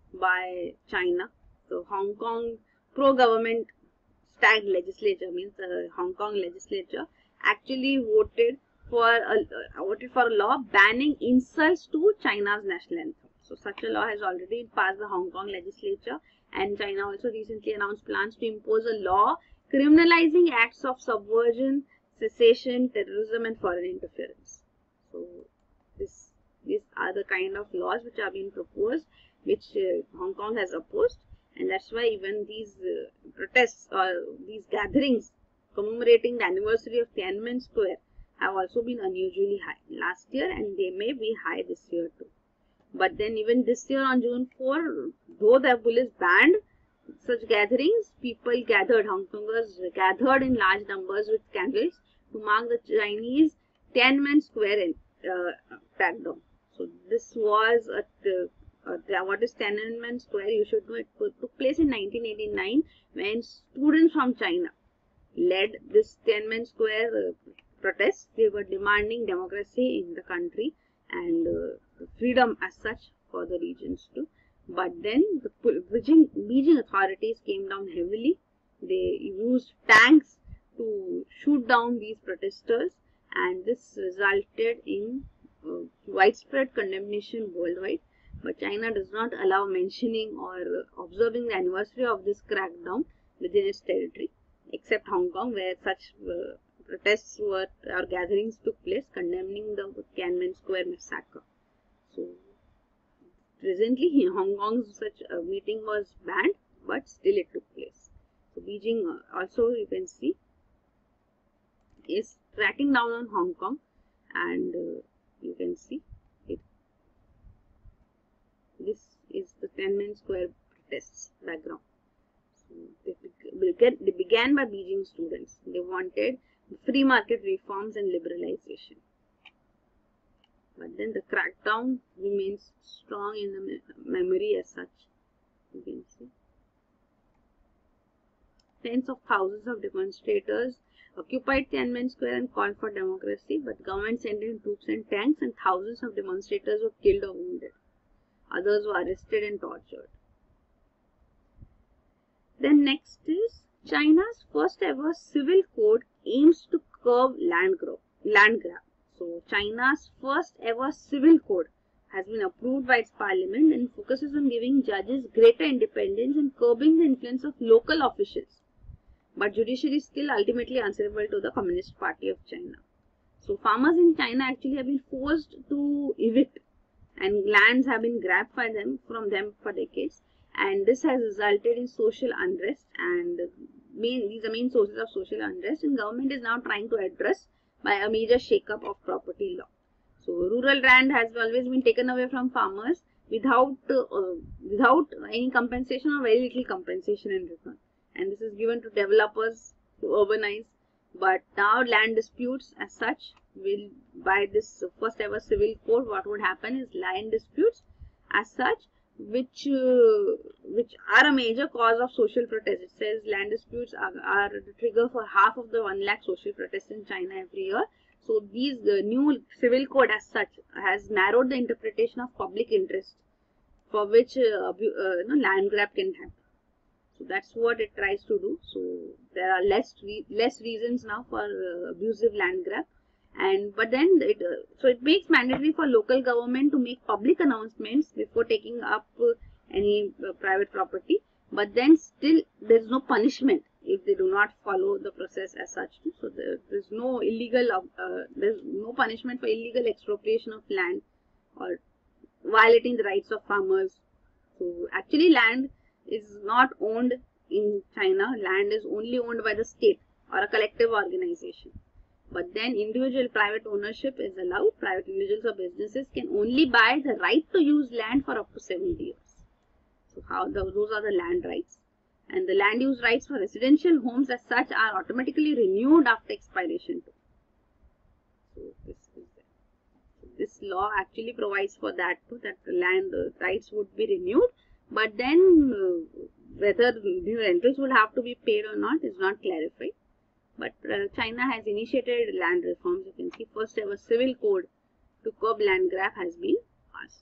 by China. So Hong Kong pro-government stag legislature, means the Hong Kong legislature actually voted for a uh, voted for a law banning insults to China's national anthem. So such a law has already passed the Hong Kong legislature, and China also recently announced plans to impose a law criminalizing acts of subversion, secession, terrorism and foreign interference. So this these are the kind of laws which are being proposed, which uh, Hong Kong has opposed, and that's why even these uh, protests or these gatherings commemorating the anniversary of Tiananmen Square have also been unusually high last year, and they may be high this year too. But then even this year on June fourth, though the police banned such gatherings, people gathered, Hong Kongers gathered in large numbers with candles to mark the Chinese Tiananmen Square in, uh, crackdown. So this was at uh, uh, what is Tiananmen Square? You should know it took place in nineteen eighty-nine when students from China led this Tiananmen Square uh, protests. They were demanding democracy in the country and uh, freedom as such for the regions too. But then the Beijing, Beijing authorities came down heavily. They used tanks to shoot down these protesters, and this resulted in uh, widespread condemnation worldwide. But China does not allow mentioning or uh, observing the anniversary of this crackdown within its territory, except Hong Kong, where such uh, protests were or gatherings took place condemning the Tiananmen Square massacre. So presently, in Hong Kong, such a meeting was banned, but still it took place. So Beijing uh, also, you can see, is cracking down on Hong Kong, and uh, you can see it. This is the Tiananmen Square protests background. So they, began, they began by Beijing students. They wanted free market reforms and liberalization. But then the crackdown remains strong in the me memory as such. You can see tens of thousands of demonstrators occupied Tiananmen Square and called for democracy, but government sent in troops and tanks, and thousands of demonstrators were killed or wounded. Others were arrested and tortured. Then next is China's first ever civil code aims to curb land grab. Land grab. So China's first ever civil code has been approved by its parliament and focuses on giving judges greater independence and curbing the influence of local officials. But judiciary is still ultimately answerable to the Communist Party of China. So farmers in China actually have been forced to evict, and lands have been grabbed by them from them for decades, and this has resulted in social unrest, and main, these are main sources of social unrest, and government is now trying to address by a major shake-up of property law. So rural land has always been taken away from farmers without uh, without any compensation or very little compensation in return, and this is given to developers to urbanize. But now land disputes as such will, by this first ever civil code, what would happen is land disputes as such, which uh, which are a major cause of social protest. It says land disputes are, are the trigger for half of the one lakh social protests in China every year. So these the new civil code as such has narrowed the interpretation of public interest for which uh, uh, you know, land grab can happen. So that's what it tries to do. So there are less re less reasons now for uh, abusive land grab, and but then it uh, so it makes mandatory for local government to make public announcements before taking up uh, any uh, private property. But then still there is no punishment if they do not follow the process as such. So there is no illegal uh, there is no punishment for illegal expropriation of land or violating the rights of farmers. So actually land is not owned in China. Land is only owned by the state or a collective organization. But then individual private ownership is allowed. Private individuals or businesses can only buy the right to use land for up to seventy years. So how the, those are the land rights. And the land use rights for residential homes as such are automatically renewed after expiration too. So this is there. So this law actually provides for that too, that the land uh, rights would be renewed. But then uh, whether the rentals would have to be paid or not is not clarified. But uh, China has initiated land reforms. You can see first ever civil code to curb land grab has been passed.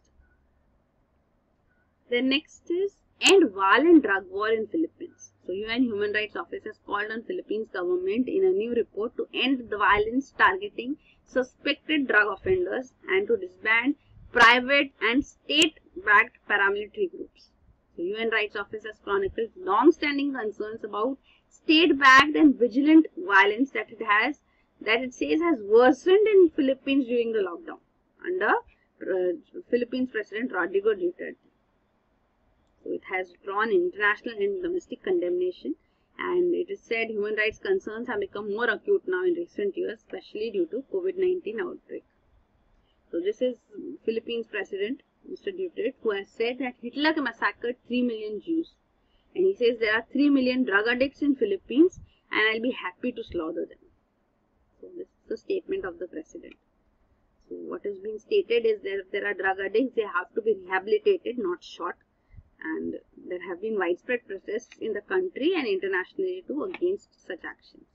The next is end violent drug war in Philippines. So U N Human Rights Office has called on Philippines government in a new report to end the violence targeting suspected drug offenders and to disband private and state-backed paramilitary groups. The U N Rights Office has chronicled long-standing concerns about state-backed and vigilant violence that it has, that it says has worsened in Philippines during the lockdown under uh, Philippines President Rodrigo Duterte. So it has drawn international and domestic condemnation, and it is said human rights concerns have become more acute now in recent years, especially due to COVID nineteen outbreak. So this is Philippines President Mister Duterte, who has said that Hitler massacred three million Jews, and he says there are three million drug addicts in Philippines and I'll be happy to slaughter them. So this is the statement of the president. So what is being stated is that if there are drug addicts, they have to be rehabilitated, not shot, and there have been widespread protests in the country and internationally too against such actions.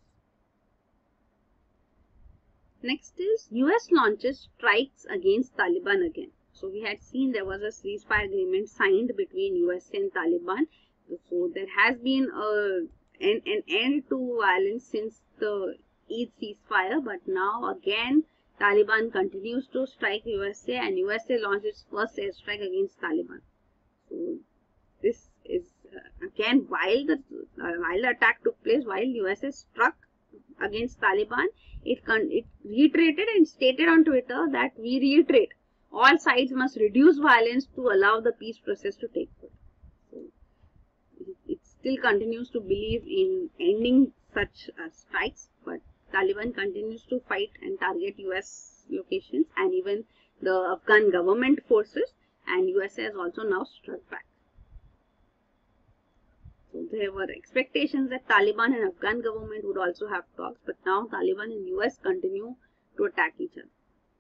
Next is U S launches strikes against Taliban again. So we had seen there was a ceasefire agreement signed between U S and Taliban. So there has been a, an, an end to violence since the Eid ceasefire, but now again Taliban continues to strike U S A, and U S A launched its first airstrike against Taliban. So this is uh, again while the uh, while the attack took place, while U S A struck against Taliban, it con it reiterated and stated on Twitter that we reiterate all sides must reduce violence to allow the peace process to take place. So it, it still continues to believe in ending such uh, strikes, but Taliban continues to fight and target U S locations and even the Afghan government forces, and U S A has also now struck back. So there were expectations that Taliban and Afghan government would also have talks, but now Taliban and U S continue to attack each other.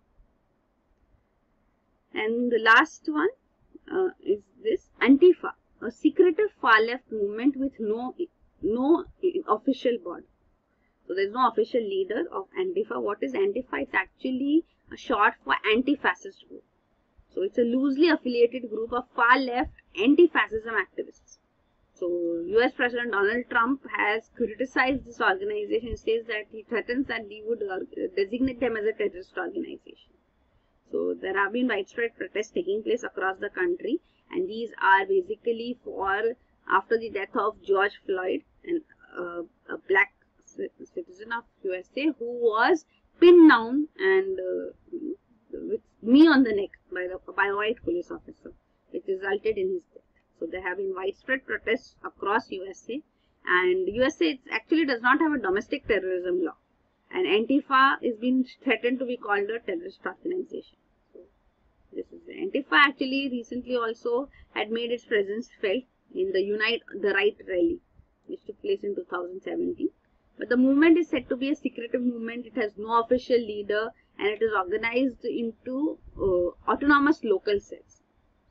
And the last one uh, is this Antifa, a secretive far-left movement with no no official body. So there is no official leader of Antifa. What is Antifa? It's actually a short for anti-fascist group. So it's a loosely affiliated group of far-left anti-fascism activists. So U S President Donald Trump has criticized this organization. He says that he threatens that he would uh, designate them as a terrorist organization. So there have been widespread protests taking place across the country, and these are basically for after the death of George Floyd, and uh, a black citizen of U S A who was pinned down and uh, with knee on the neck by the by a white police officer, which resulted in his death. So there have been widespread protests across U S A, and U S A actually does not have a domestic terrorism law, and Antifa is being threatened to be called a terrorist organization. So this is the Antifa actually recently also had made its presence felt in the Unite the Right rally, which took place in two thousand seventeen. But the movement is said to be a secretive movement. It has no official leader, and it is organized into uh, autonomous local cells.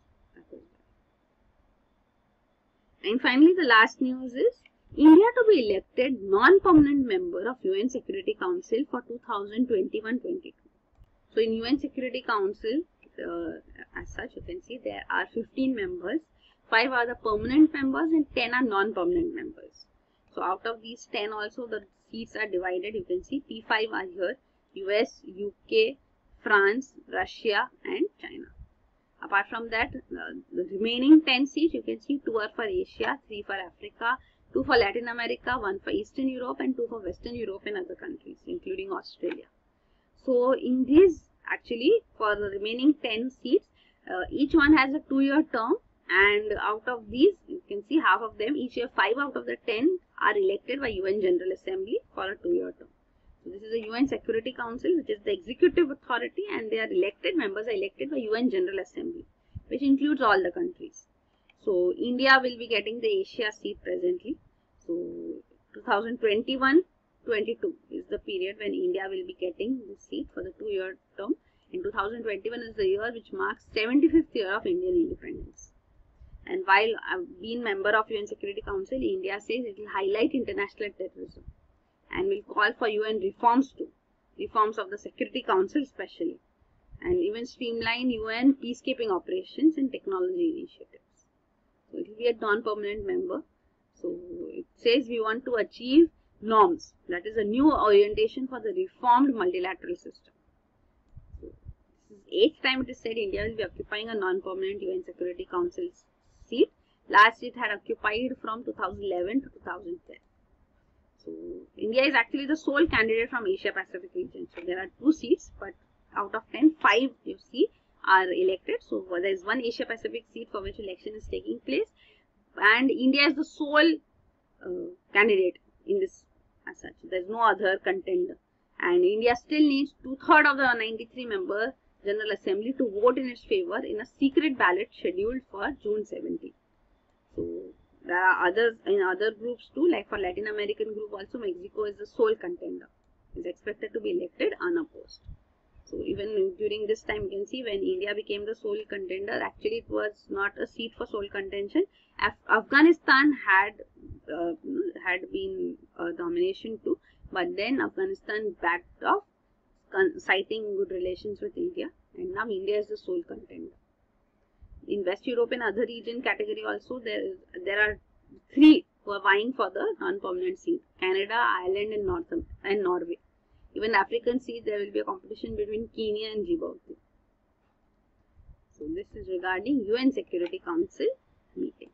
And finally, the last news is India to be elected non-permanent member of U N Security Council for two thousand twenty-one twenty-two. So in U N Security Council, uh, as such, you can see there are fifteen members. five are the permanent members and ten are non-permanent members. So out of these ten also the seats are divided. You can see P five are here: U S, U K, France, Russia and China. Apart from that, uh, the remaining ten seats, you can see two are for Asia, three for Africa, two for Latin America, one for Eastern Europe and two for Western Europe and other countries, including Australia. So in these, actually, for the remaining ten seats, uh, each one has a two-year term, and out of these, you can see half of them, each year five out of the ten are elected by U N General Assembly for a two-year term. So this is the U N Security Council, which is the executive authority, and they are elected, members are elected by U N General Assembly, which includes all the countries. So India will be getting the Asia seat presently. So two thousand twenty-one twenty-two is the period when India will be getting the seat for the two-year term, and two thousand twenty-one is the year which marks seventy-fifth year of Indian independence. And while I've been member of U N Security Council, India says it will highlight international terrorism and will call for U N reforms too, reforms of the Security Council especially, and even streamline U N peacekeeping operations and technology initiatives. So it will be a non-permanent member. So it says we want to achieve norms, that is a new orientation for the reformed multilateral system. So this is eighth time it is said India will be occupying a non-permanent U N Security Council seat. Last it had occupied from two thousand eleven to two thousand ten. So India is actually the sole candidate from Asia Pacific region. So there are two seats, but out of ten, five you see are elected. So there is one Asia Pacific seat for which election is taking place, and India is the sole uh, candidate in this as such. There is no other contender, and India still needs two-thirds of the ninety-three member General Assembly to vote in its favor in a secret ballot scheduled for June seventeenth. So there are others in other groups too, like for Latin American group also, Mexico is the sole contender. Is expected to be elected unopposed. So even during this time, you can see when India became the sole contender, actually it was not a seat for sole contention. Af Afghanistan had uh, had been a domination too, but then Afghanistan backed off, citing good relations with India, and now India is the sole contender. In West Europe and other region category also, there is there are three who are vying for the non-permanent seat: Canada, Ireland, and North and Norway. Even African seat, there will be a competition between Kenya and Djibouti. So this is regarding U N Security Council meeting.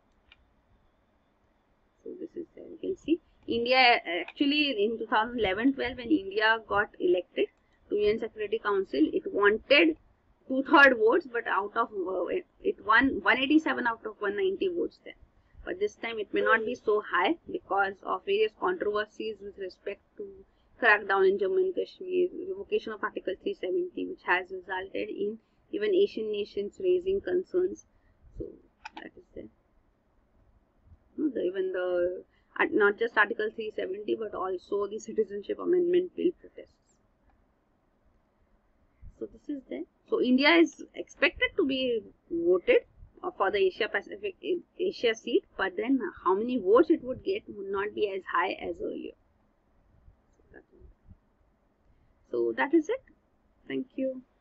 So this is there. You can see India actually in two thousand eleven twelve when India got elected to U N Security Council, it wanted two-third votes, but out of uh, it, it won one eighty-seven out of one ninety votes there. But this time it may not be so high because of various controversies with respect to crackdown in Jammu and Kashmir, revocation of Article three seventy, which has resulted in even Asian nations raising concerns. So that is there. the, even the uh, not just Article three seventy but also the Citizenship Amendment Bill protests. So this is there. So India is expected to be voted for the Asia Pacific Asia seat, but then how many votes it would get would not be as high as earlier. So that is it. Thank you.